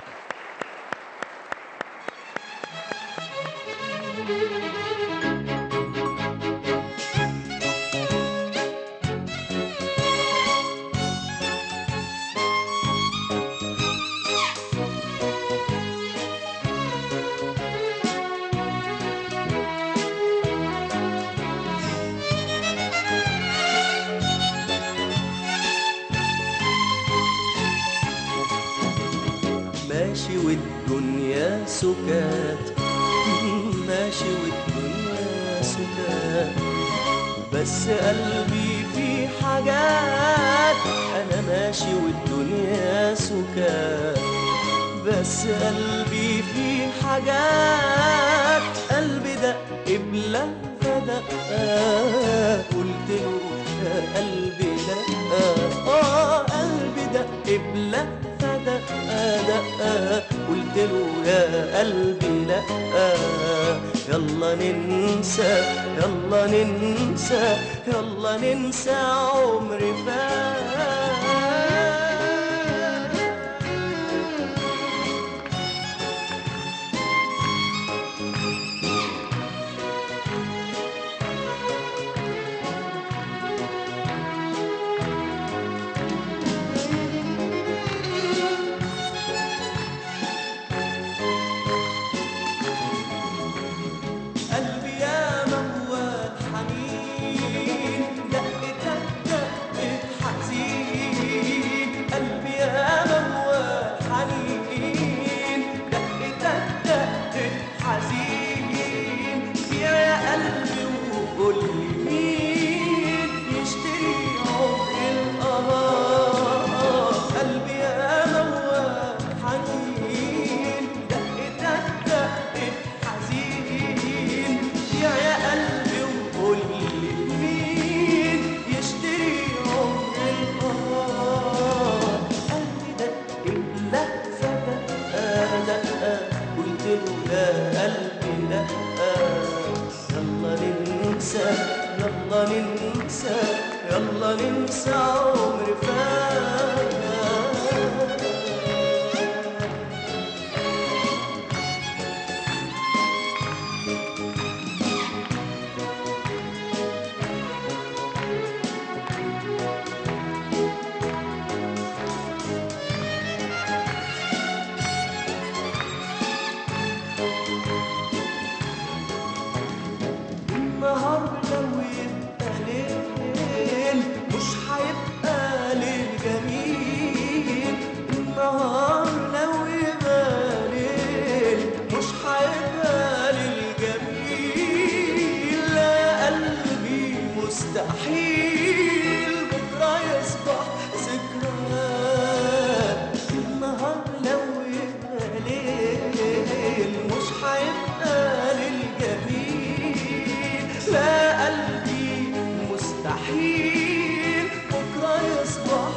ماشي والدنيا سكات، ماشي والدنيا سكات، بس قلبي فيه حاجات، انا ماشي والدنيا سكات. بس قلبي فيه حاجات، قلبي دق قبلة فدق، قلت له يا قلبي لا، اه قلبي دق قبلة فدق دق، قلت له يا قلبي لا. يلا ننسى يلا ننسى يلا ننسى عمري فات. يلا ننسى يلا ننسى عمري فات. مستحيل بكرة يصبح ذكريات. النهار لو يبقى ليل مش هيبقى للجميل. لا قلبي مستحيل بكرة يصبح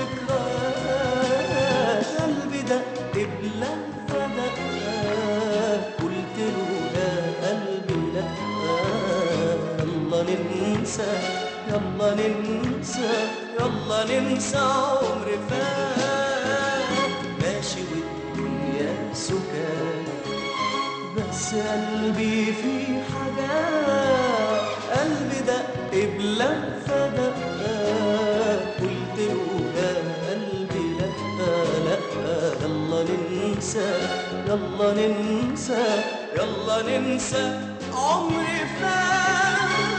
ذكريات. قلبي دق قبلة فدق قلت له يا قلبي لا. يلا ننسى يلا ننسى يلا ننسى عمري فات. ماشي والدنيا سكات بس قلبي فيه حاجات. قلبي دق قبلة فدق قلت له يا قلبي لا لا. يلا ننسى يلا ننسى يلا ننسى عمري فات.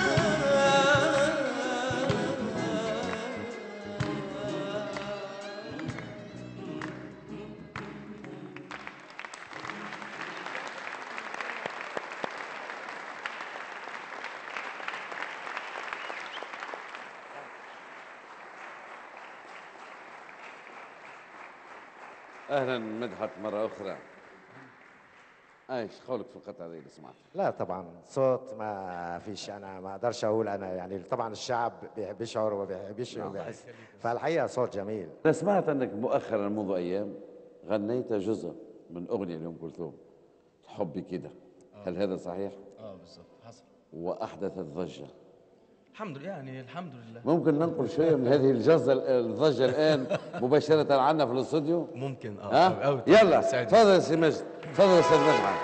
اهلا مدحت مره اخرى. ايش قولك في القطعه دي اللي سمعتها؟ لا طبعا صوت ما فيش، انا ما اقدرش اقول انا يعني طبعا الشعب بيشعر وبيحبش وبيحس، فالحقيقه صوت جميل. انا سمعت انك مؤخرا منذ ايام غنيت جزء من اغنيه لام كلثوم حبي كده، هل هذا صحيح؟ اه بالظبط حصل واحدثت ضجه. الحمد لله يعني الحمد لله. ممكن ننقل شويه من هذه الجزه الضجه الان مباشره عنا في الاستوديو؟ ممكن اه ها؟ يلا تفضل يا سي مجد، تفضل يا استاذ مدحت.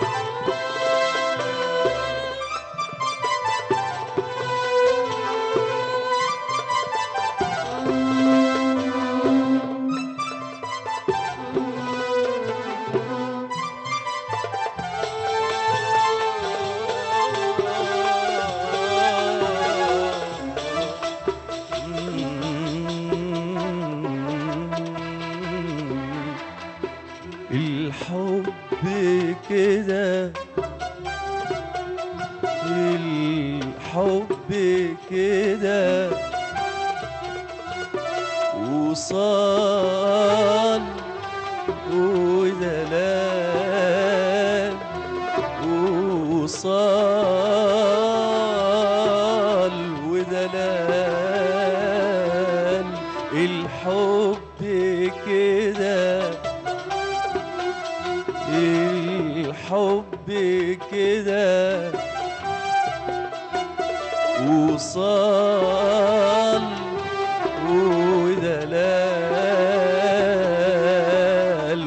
يا الحب كده وصال ودلال وصال ودلال الحب كده الحب كده وصال ودلال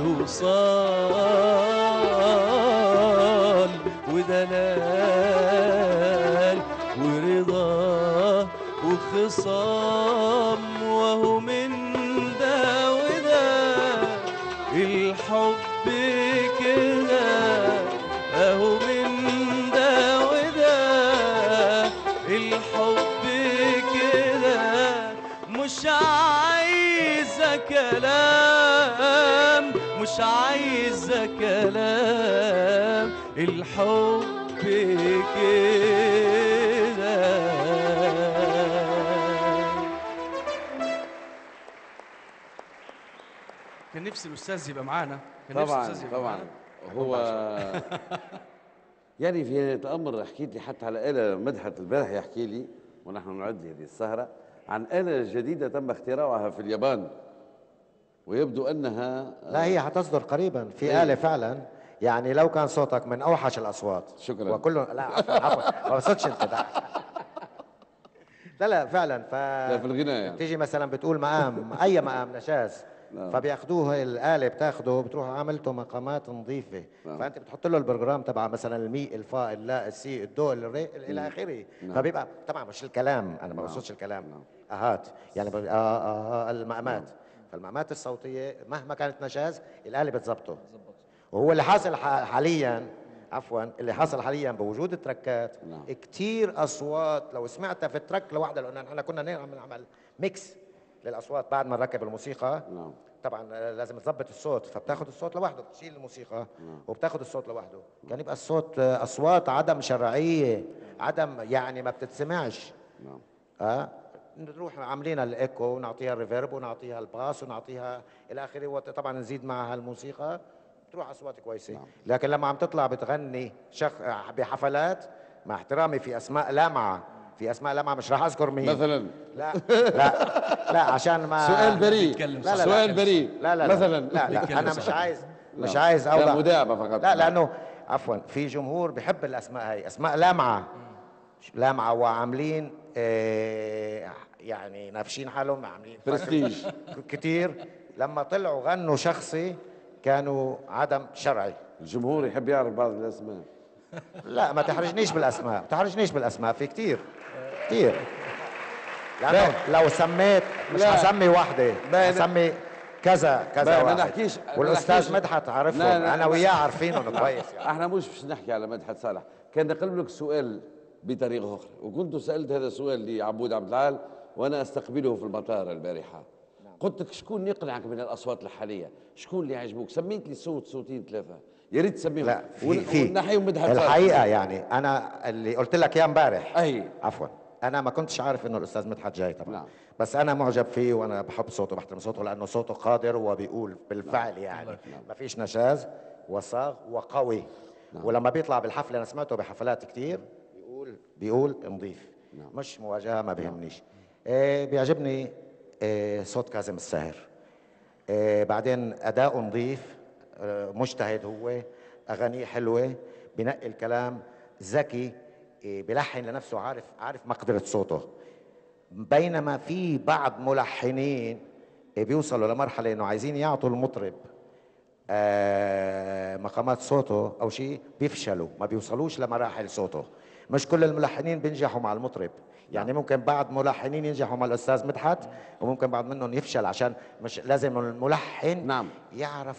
وصال ودلال ورضا وخصام وهو من ده وده الحب كده اهو من ده وده الحب كده مش عايزة كلام مش عايزة كلام الحب كده. كان نفسي الاستاذ يبقى معانا، كان طبعا نفسي الأستاذ يبقى طبعا معانا. هو يعني في نهاية الأمر حكيت لي حتى على آلة مدحت البارح يحكي لي ونحن نعد هذه السهرة عن آلة جديدة تم اختراعها في اليابان ويبدو أنها لا هي حتصدر قريبا في إيه؟ آلة فعلا، يعني لو كان صوتك من أوحش الأصوات شكرا وكله لا عفوا عفوا ما بصوتش أنت ده. لا لا فعلا ف لا في الغناء يعني. تيجي مثلا بتقول مقام أي مقام نشاز نعم. فبياخدوه الآلة بتاخده بتروح عملته مقامات نظيفة نعم. فأنت بتحط له البروجرام تبع مثلا المي الفا اللا السي الدو الري إلى آخره نعم. فبيبقى طبعا مش الكلام أنا ما نعم. بصوتش الكلام نعم. أهات يعني ب- آه آه آه المقامات فالمقامات الصوتية مهما كانت نشاز الآلة بتظبطه وهو اللي حاصل ح- حاليا عفوا اللي حصل حاليا بوجود التركات نعم. كتير اصوات لو سمعتها في الترك لوحدها لان احنا كنا نعمل نعمل ميكس للاصوات بعد ما نركب الموسيقى نعم. طبعا لازم تظبط الصوت فبتاخذ الصوت لوحده بتشيل الموسيقى نعم. وبتاخذ الصوت لوحده كان يبقى الصوت اصوات عدم شرعيه عدم يعني ما بتتسمعش نعم. اه نروح عاملينها الايكو ونعطيها الريفيرب ونعطيها الباس ونعطيها الى اخره وطبعا نزيد معها الموسيقى بتروح اصوات كويسه نعم. لكن لما عم تطلع بتغني شخ... بحفلات مع احترامي في اسماء لامعه في اسماء لامعه مش راح اذكر مين مثلا لا لا لا عشان ما سؤال بريء بيتكلم لا لا سؤال لا بريء لا لا لا مثلا لا لا بيتكلم انا صح. مش عايز مش لا. عايز اوضح كمداعبة فقط. لا لانه عفوا في جمهور بحب الاسماء هاي اسماء لامعه لامعه وعاملين آه يعني نافشين حالهم عاملين برستيج. كتير لما طلعوا غنوا شخصي كانوا عدم شرعي الجمهور يحب يعرف بعض الأسماء لا ما تحرجنيش بالاسماء ما تحرجنيش بالاسماء في كتير كتير لانه لو سميت مش لا. هسمي واحده باين. هسمي كذا كذا باين، ما واحد. نحكيش- ما والاستاذ نحكيش. مدحت عارفهم لا، لا، انا لا. وياه عارفينهم كويس يعني. احنا مش باش نحكي على مدحت صالح كان نقلب لك سؤال بطريقه اخرى وكنت سالت هذا السؤال لعبود عبد العال وانا استقبله في المطار البارحه قلت لك شكون يقنعك من الاصوات الحاليه شكون اللي يعجبوك سميت لي صوت صوتين ثلاثه يا ريت تسميهم لا في ون- في ونحيهم مدحت صالح الحقيقه يعني انا اللي قلت لك اياه امبارح اي عفوا انا ما كنتش عارف انه الاستاذ مدحت جاي طبعا نعم. بس انا معجب فيه وانا بحب صوته بحترم صوته لانه صوته قادر وبيقول بالفعل يعني ما فيش نشاز وصاغ وقوي نعم. ولما بيطلع بالحفله انا سمعته بحفلات كتير بيقول بيقول نظيف نعم. مش مواجهه ما بيهمنيش إيه بيعجبني إيه صوت كاظم الساهر إيه بعدين اداؤه نظيف آه، مجتهد هو اغانيه حلوه بنقي الكلام ذكي إيه بيلحن لنفسه عارف عارف مقدره صوته بينما في بعض ملحنين إيه بيوصلوا لمرحله انه عايزين يعطوا المطرب آه مقامات صوته او شيء بيفشلوا ما بيوصلوش لمراحل صوته مش كل الملحنين بينجحوا مع المطرب يعني ممكن بعض ملحنين ينجحوا مع الاستاذ مدحت وممكن بعض منهم يفشل عشان مش لازم الملحن نعم. يعرف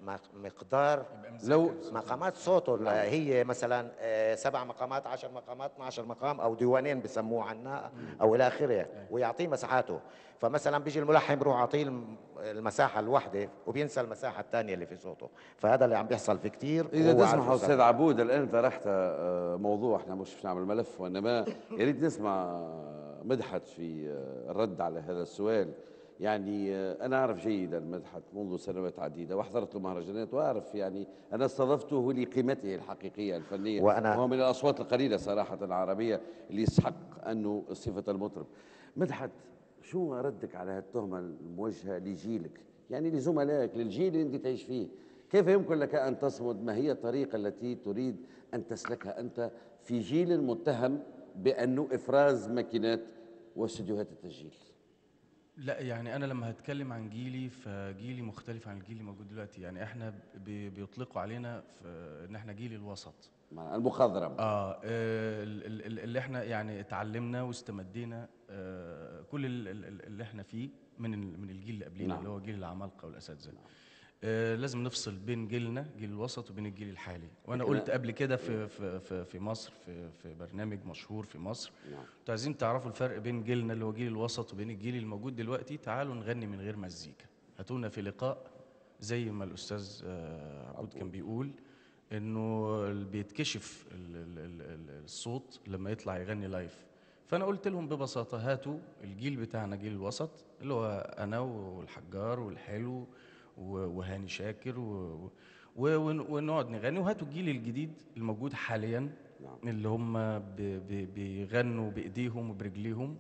مقدار لو مقامات صوته اللي هي مثلا آه، سبع مقامات عشر مقامات اثنا عشر مقام او ديوانين بسموه عنا او الى اخره، ويعطيه مساحاته. فمثلا بيجي الملحن بيروح يعطيه الم- المساحه الواحده وبينسى المساحه الثانيه اللي في صوته، فهذا اللي عم بيحصل في كثير. إذا وهو تسمح عارفه أستاذ سبب. عبود، الآن طرحت آه، موضوع، احنا مش في نعمل ملف وإنما يا ريت نسمع مدحت في آه، الرد على هذا السؤال. يعني آه، أنا أعرف جيدا مدحت منذ سنوات عديدة وحضرت له مهرجانات، وأعرف يعني أنا استضفته لقيمته الحقيقية الفنية، وأنا- وهو من الأصوات القليلة صراحة العربية اللي يسحق أنه صفة المطرب. مدحت، شو ردك على هالتهمة الموجهة لجيلك، يعني لزملائك، للجيل اللي أنت تعيش فيه؟ كيف يمكن لك أن تصمد؟ ما هي الطريقة التي تريد أن تسلكها أنت في جيل متهم بأنه إفراز ماكينات واستديوهات التسجيل؟ لا يعني انا لما هتكلم عن جيلي فجيلي مختلف عن الجيل اللي موجود دلوقتي. يعني احنا بي- بيطلقوا علينا في ان احنا جيل الوسط، مع المخضرم. اه ال- ال- ال- اللي احنا يعني اتعلمنا واستمدينا آه كل ال- ال- اللي احنا فيه من ال- من الجيل اللي قبلينا، نعم. اللي هو جيل العمالقه والاساتذه. آه لازم نفصل بين جيلنا جيل الوسط وبين الجيل الحالي. وانا لكن- قلت قبل كده في في في في مصر في في برنامج مشهور في مصر، نعم. انتوا عايزين تعرفوا الفرق بين جيلنا اللي هو جيل الوسط وبين الجيل الموجود دلوقتي، تعالوا نغني من غير مزيكا. هاتونا في لقاء زي ما الاستاذ آه، عبود كان بيقول انه ال- بيتكشف ال- ال- ال- ال- الصوت لما يطلع يغني لايف. فانا قلت لهم ببساطه هاتوا الجيل بتاعنا جيل الوسط اللي هو انا والحجار والحلو و- وهاني شاكر و- و- ون- ونقعد نغني، وهاتوا الجيل الجديد الموجود حاليا نعم. اللي هم ب- ب- بيغنوا بايديهم وبرجليهم،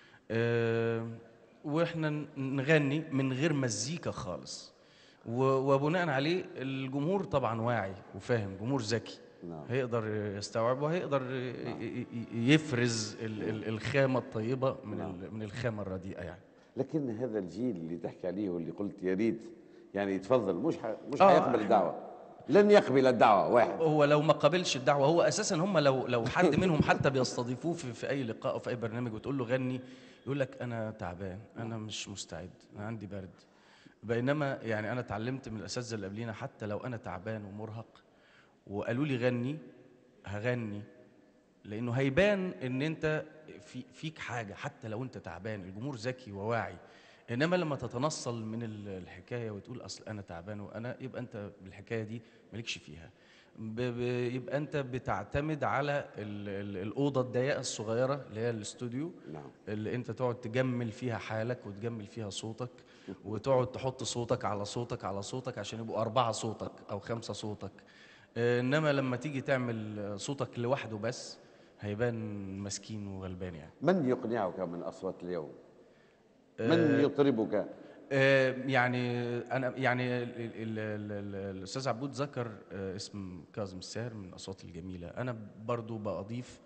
آه، واحنا ن- نغني من غير مزيكا خالص. و- وبناء عليه الجمهور طبعا واعي وفاهم، جمهور ذكي نعم. هيقدر يستوعب وهيقدر ي- ي- ي- يفرز ال- ال- الخامه الطيبه من ال- من الخامه الرديئه يعني. لكن هذا الجيل اللي تحكي عليه واللي قلت يا ريت يعني يتفضل، مش ح... مش آه، حيقبل إحنا- الدعوة، لن يقبل الدعوة واحد. هو لو ما قابلش الدعوه، هو اساسا هم لو لو حد منهم حتى بيستضيفوه في, في اي لقاء او في اي برنامج وتقول له غني، يقول لك انا تعبان، انا مش مستعد، انا عندي برد. بينما يعني انا اتعلمت من الاساتذه اللي قبلينا حتى لو انا تعبان ومرهق وقالوا لي غني هغني، لانه هيبان ان انت في فيك حاجه حتى لو انت تعبان. الجمهور ذكي وواعي. انما لما تتنصل من ال- الحكايه وتقول اصل انا تعبان وانا، يبقى انت بالحكايه دي مالكش فيها. ب- ب- يبقى انت بتعتمد على ال ال الاوضه الضيقه الصغيره اللي هي الاستوديو، نعم. اللي انت تقعد تجمل فيها حالك وتجمل فيها صوتك، وتقعد تحط صوتك على صوتك على صوتك عشان يبقوا أربعة صوتك أو خمسة صوتك. آه، إنما لما تيجي تعمل صوتك لوحده بس هيبان مسكين وغلبان يعني. من يقنعك من أصوات اليوم؟ من آه، يطربك؟ آه، يعني أنا يعني ال- ال- ال- ال- الأستاذ عبود ذكر آه، اسم كاظم الساهر من الأصوات الجميلة. أنا برضو بأضيف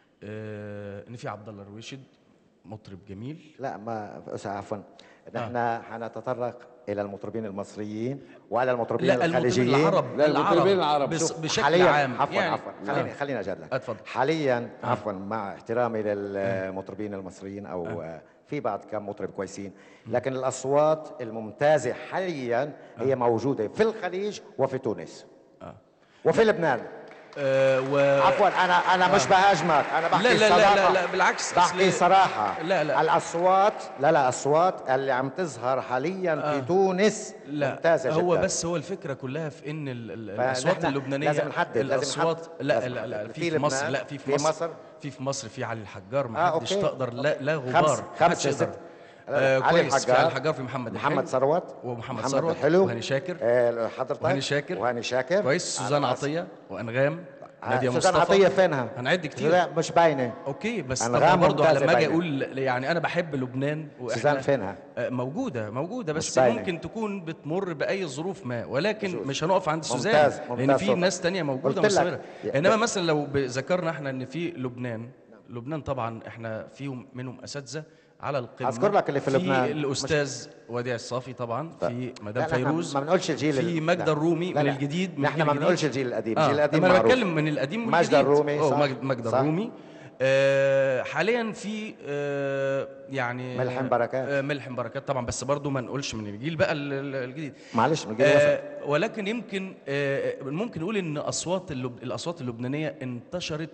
آه، إن في عبد الله الرويشد مطرب جميل. لا ما أس- عفوا، نحن حنتطرق الى المطربين المصريين وعلى المطربين لا المطربين الخليجيين. العرب، لا، المطربين العرب. بس شوف، بشكل حاليا عام عفوا يعني عفوا خليني آه. خليني اجادلك. اتفضل. حاليا عفوا مع احترامي للمطربين المصريين او آه. في بعض كم مطرب كويسين، لكن الاصوات الممتازه حاليا هي موجوده في الخليج وفي تونس آه. وفي لبنان. آه و... عفوا انا انا مش بهاجمك، انا بحكي لا لا صراحه. لا لا, لا بالعكس، بحكي أصل- صراحه. لا لا الاصوات لا لا اصوات اللي عم تظهر حاليا آه. في تونس لا ممتازه جدا. هو بس هو الفكره كلها في ان ال- ال- الاصوات فنحن اللبنانيه لازم نحدد، لازم الاصوات نحدد. لا لازم لا لا نحدد. في, في في مصر لبنان، لا في في في مصر, مصر. في في مصر في علي الحجار، ما آه، حدش أوكي. تقدر لا لا خمس- غبار، خمسة، محدش يقدر. ست. آه علي كويس. في الحجار، علي الحجار، في محمد محمد الحلو ثروت ومحمد محمد ثروت الحلو وهاني شاكر آه حضرتك وهاني شاكر وهاني شاكر كويس. سوزان أنا عطيه وانغام، آه، ناديه سوزان مصطفى. عطيه فينها؟ هنعد كتير. لا مش باينه. اوكي بس أنغام طبعا برضه ممتازة لما اجي باينة. اقول يعني انا بحب لبنان وإحنا سوزان فينها؟ آه، موجوده موجوده مش بس باينة. ممكن تكون بتمر باي ظروف ما، ولكن شوف. مش هنقف عند ممتاز، سوزان ممتاز لان في صوتك. ناس تانية موجوده قلت لك. مصوره. يا- انما مثلا لو ب- ذكرنا احنا ان في لبنان، لبنان طبعا احنا فيهم منهم اساتذه على القمه. أذكر لك اللي في لبنان. في الاستاذ وديع الصافي طبعا، في مدام لا، نحن فيروز، ما بنقولش الجيل في ال- ماجدة لا. الرومي لا، من لا. الجديد، من نحن الجيل ما الجديد. بنقولش الجيل القديم، آه. الجيل القديم أما انا معروف. بتكلم من القديم ماجدة والجديد. الرومي اه صح. ماجد- ماجدة صح. الرومي آه حاليا في آه يعني ملحم بركات. آه ملحم بركات طبعا، بس برضو ما نقولش من الجيل بقى ال- ال- الجديد. معلش من الجيل الوسط. آه ولكن يمكن آه ممكن نقول ان اصوات اللب الاصوات اللبنانيه انتشرت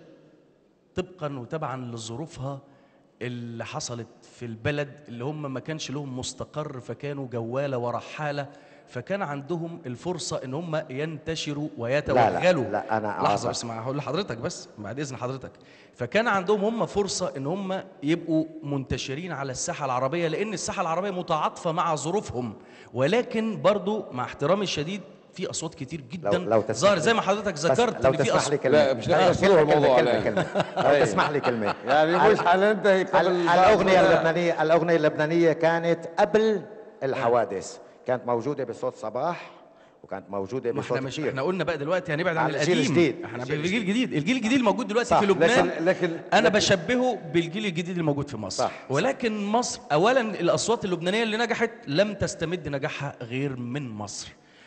طبقا وتبعا لظروفها اللي حصلت في البلد، اللي هم ما كانش لهم مستقر، فكانوا جواله ورحاله، فكان عندهم الفرصه ان هم ينتشروا ويتوغلوا. لا لا أنا لحظه أعرف. بس، ما هقول لحضرتك بس بعد اذن حضرتك. فكان عندهم هم فرصه ان هم يبقوا منتشرين على الساحه العربيه، لان الساحه العربيه متعاطفه مع ظروفهم، ولكن برضو مع احترامي الشديد في اصوات كتير جدا لو لو تسمح ظهر لي. زي ما حضرتك بس ذكرت لو ان في تسمح لي اصوات. كلمه. لا، مش لا، نختصر كلمة- الموضوع كلمه الآن. كلمه كلمه لو أي. تسمح لي كلمه. يعني مش حننتهي قبل ال- بعد الأغنية ولا- اللبنانية الأغنية اللبنانية كانت قبل الحوادث، كانت موجودة بصوت صباح وكانت موجودة ما بصوت احنا مش كتير. احنا قلنا بقى دلوقتي هنبعد عن على الجيل القديم. الجديد. احنا الجيل بالجيل الجديد، الجيل الجديد الموجود دلوقتي صح، في لبنان. لكن لكن انا لكن- بشبهه بالجيل الجديد الموجود في مصر. صح، صح. ولكن مصر اولا الاصوات اللبنانيه اللي نجحت لم تستمد نجاحها غير من مصر.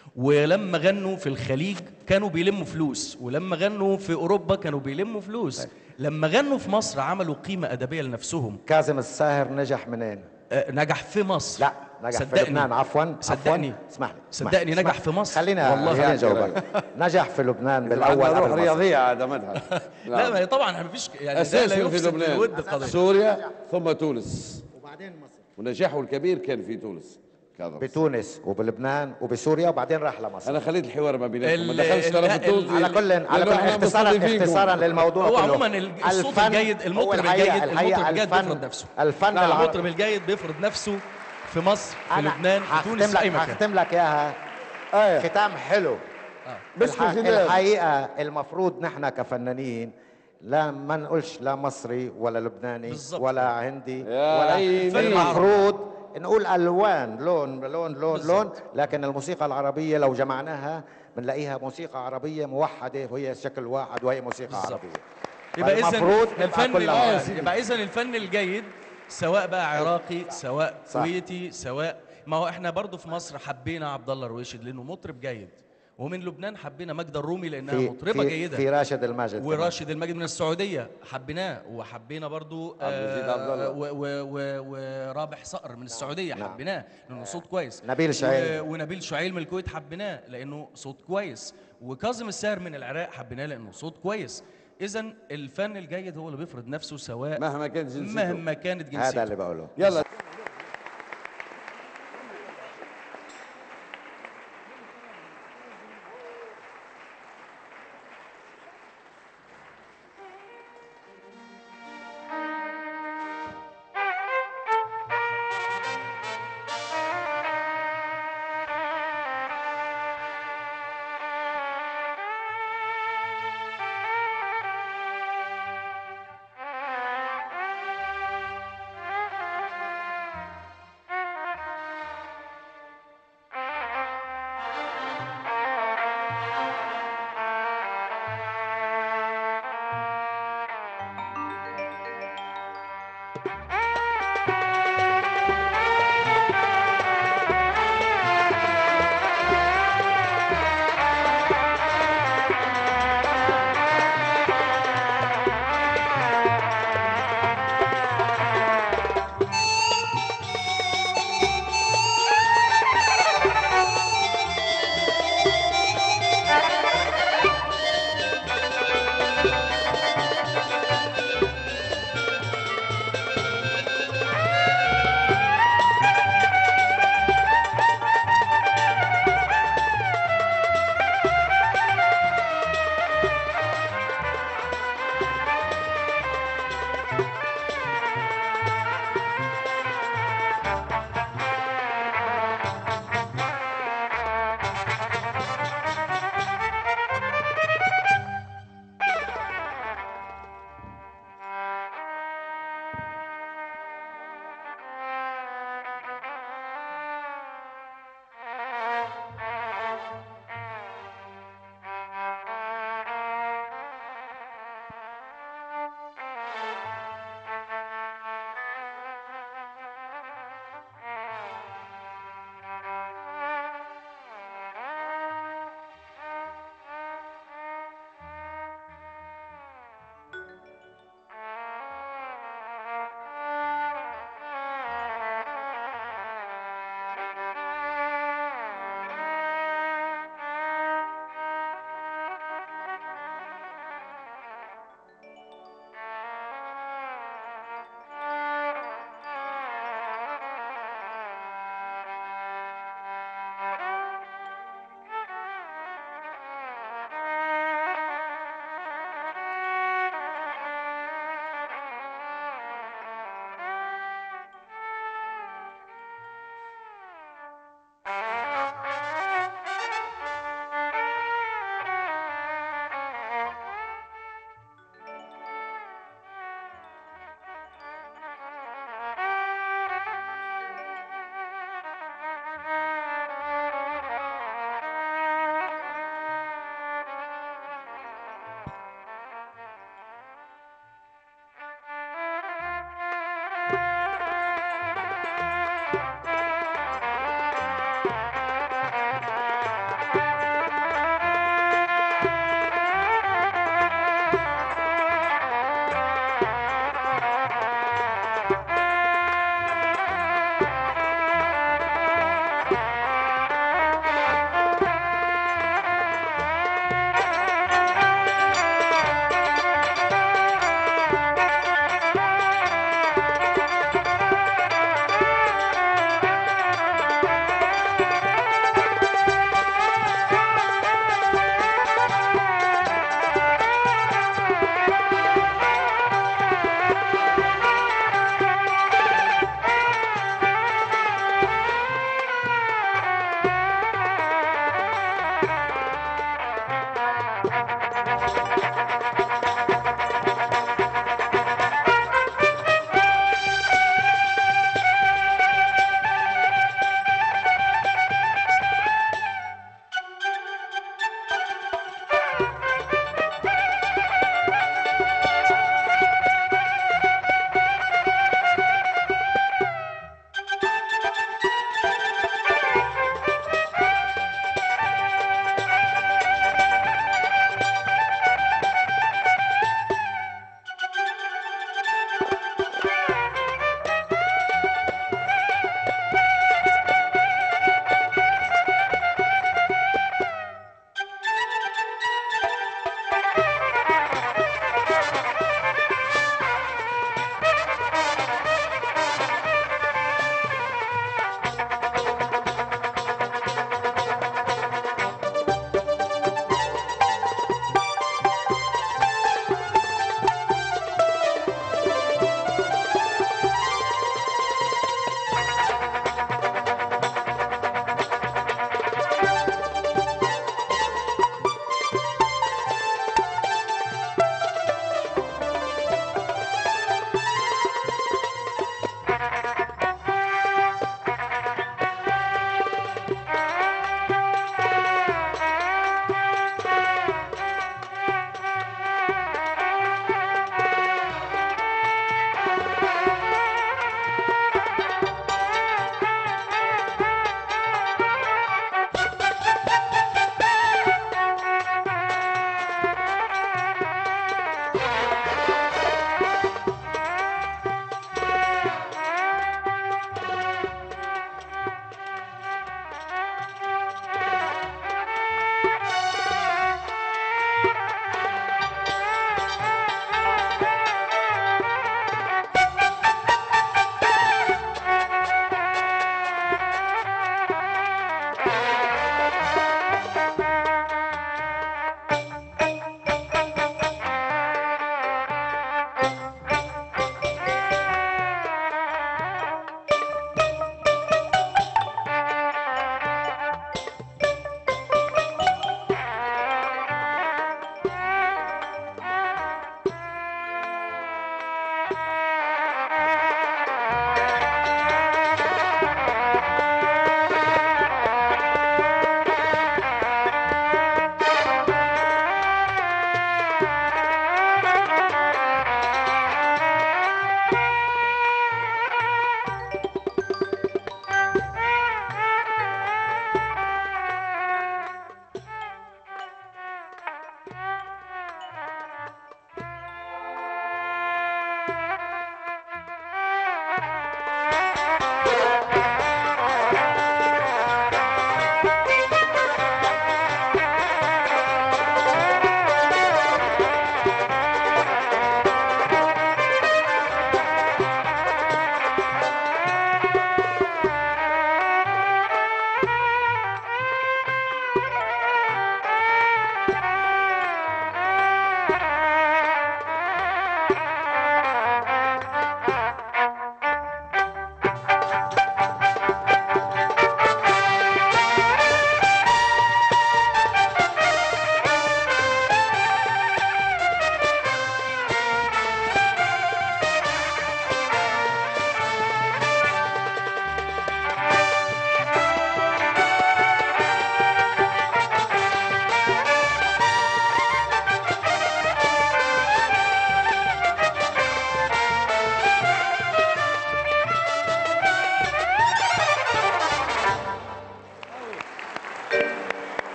ولما غنوا في الخليج كانوا بيلموا فلوس، ولما غنوا في اوروبا كانوا بيلموا فلوس. لما غنوا في مصر عملوا قيمه ادبيه لنفسهم. كاظم الساهر نجح منين؟ آه، نجح في مصر. لا نجح في صدقني. لبنان. عفوا صدقني. عفوا اسمح لي صدقني اسمح- نجح اسمح- في مصر. خلينا والله خلينا نجح. نجاوبك. نجح في لبنان بالاول بالاول روح قبل مصر. رياضيه عدمتها. لا ما هي طبعا ما فيش يعني ده لا اساسا في يفسد لبنان الود القضيه. سوريا ثم تونس، وبعدين مصر. ونجاحه الكبير كان في تونس. كاظم. بتونس وبلبنان وبسوريا وبعدين راح لمصر. انا خليت الحوار ما بيناتكم، ما ال- دخلش ال- طرف ال- التونسي. على كل على لأنه كل إحنا اختصارا مستضيفينكم. اختصارا للموضوع هو كله. عموما ال- الصوت الفن- الجيد، هو المطرب الحقيقة- الجيد، الحقيقة المطرب الجيد الفن- بيفرض نفسه. الفن نعم، العربي. المطرب الجيد بيفرض نفسه في مصر، في أنا لبنان، في هختم تونس، لك في اي مكان. هختم لك اياها آه. ختام حلو. بس الح- في خلاف. الحقيقه المفروض نحن كفنانين لا ما نقولش لا مصري ولا لبناني بالظبط. ولا هندي يا ولا عيني. المفروض نقول الوان لون لون لون بالظبط. لون، لكن الموسيقى العربيه لو جمعناها بنلاقيها موسيقى عربيه موحده وهي شكل واحد وهي موسيقى بالظبط. عربيه. يبقى اذا فالمفروض نبقى الفن كلنا ال- يبقى اذا الفن الجيد سواء بقى عراقي سواء صح. كويتي سواء، ما هو احنا برضو في مصر حبينا عبد الله الرويشد لانه مطرب جيد، ومن لبنان حبينا ماجدة الرومي لانها في مطربه في, جيده، في راشد الماجد كمان. وراشد الماجد من السعوديه حبيناه، وحبينا برضو عبد المجيد عبد الله. و- و- و- ورابح صقر من السعوديه نعم. حبيناه لانه صوت كويس. نبيل شعيل. و- ونبيل شعيل من الكويت حبيناه لانه صوت كويس، وكاظم الساهر من العراق حبيناه لانه صوت كويس. اذا الفن الجيد هو اللي بيفرض نفسه سواء مهما كانت جنسيته. مهما كانت جنسيته. هذا اللي بقوله. يلا Thank you.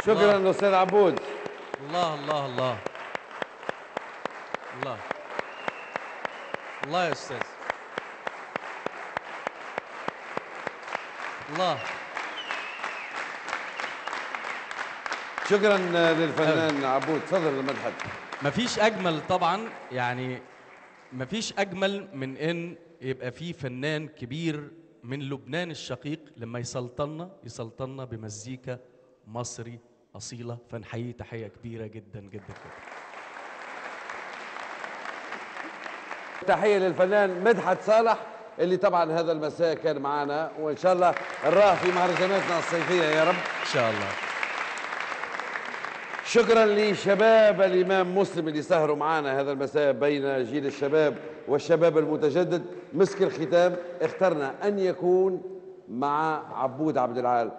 شكرا أستاذ عبود. الله الله الله الله الله يا أستاذ الله. شكرا للفنان عبود. تفضل المدحت. مفيش أجمل طبعا، يعني مفيش أجمل من إن يبقى في فنان كبير من لبنان الشقيق لما يسلطنا يسلطنا بمزيكا مصري أصيلة، فنحييه تحية كبيرة جدا جدا جدا. تحية للفنان مدحت صالح اللي طبعا هذا المساء كان معنا، وإن شاء الله نراه في مهرجاناتنا الصيفية يا رب إن شاء الله. شكرا لشباب الإمام مسلم اللي سهروا معنا هذا المساء بين جيل الشباب والشباب المتجدد. مسك الختام اخترنا أن يكون مع عبود عبد العال.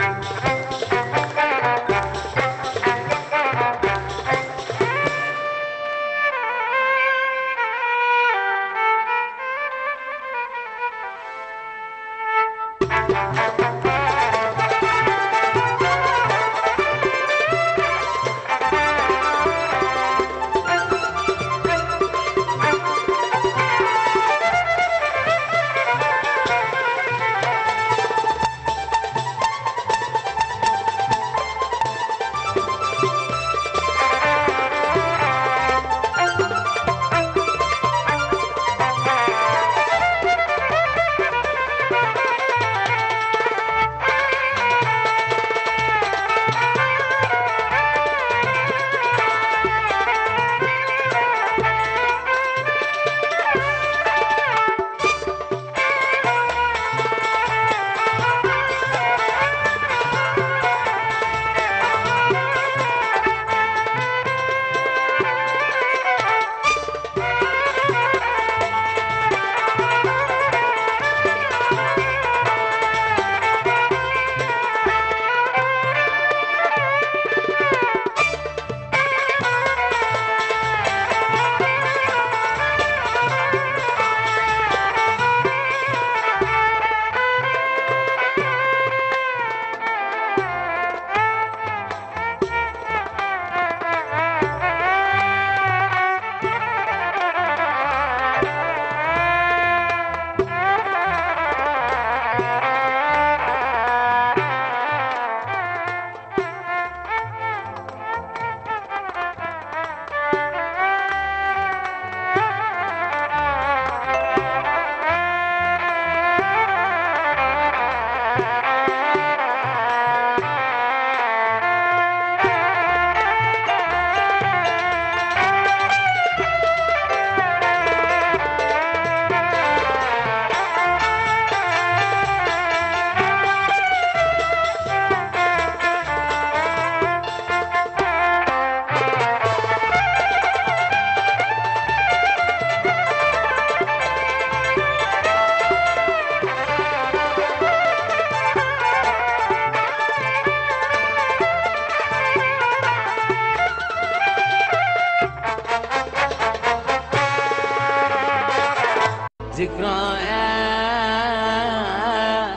ذكريات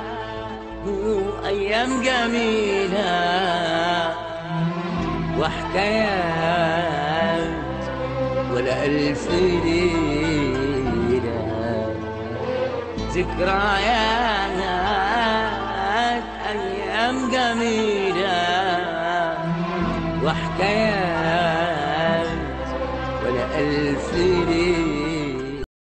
وأيام جميلة وحكايات ولا ألف ليلة. ذكريات أيام جميلة وحكايات ولا ألف ليلة.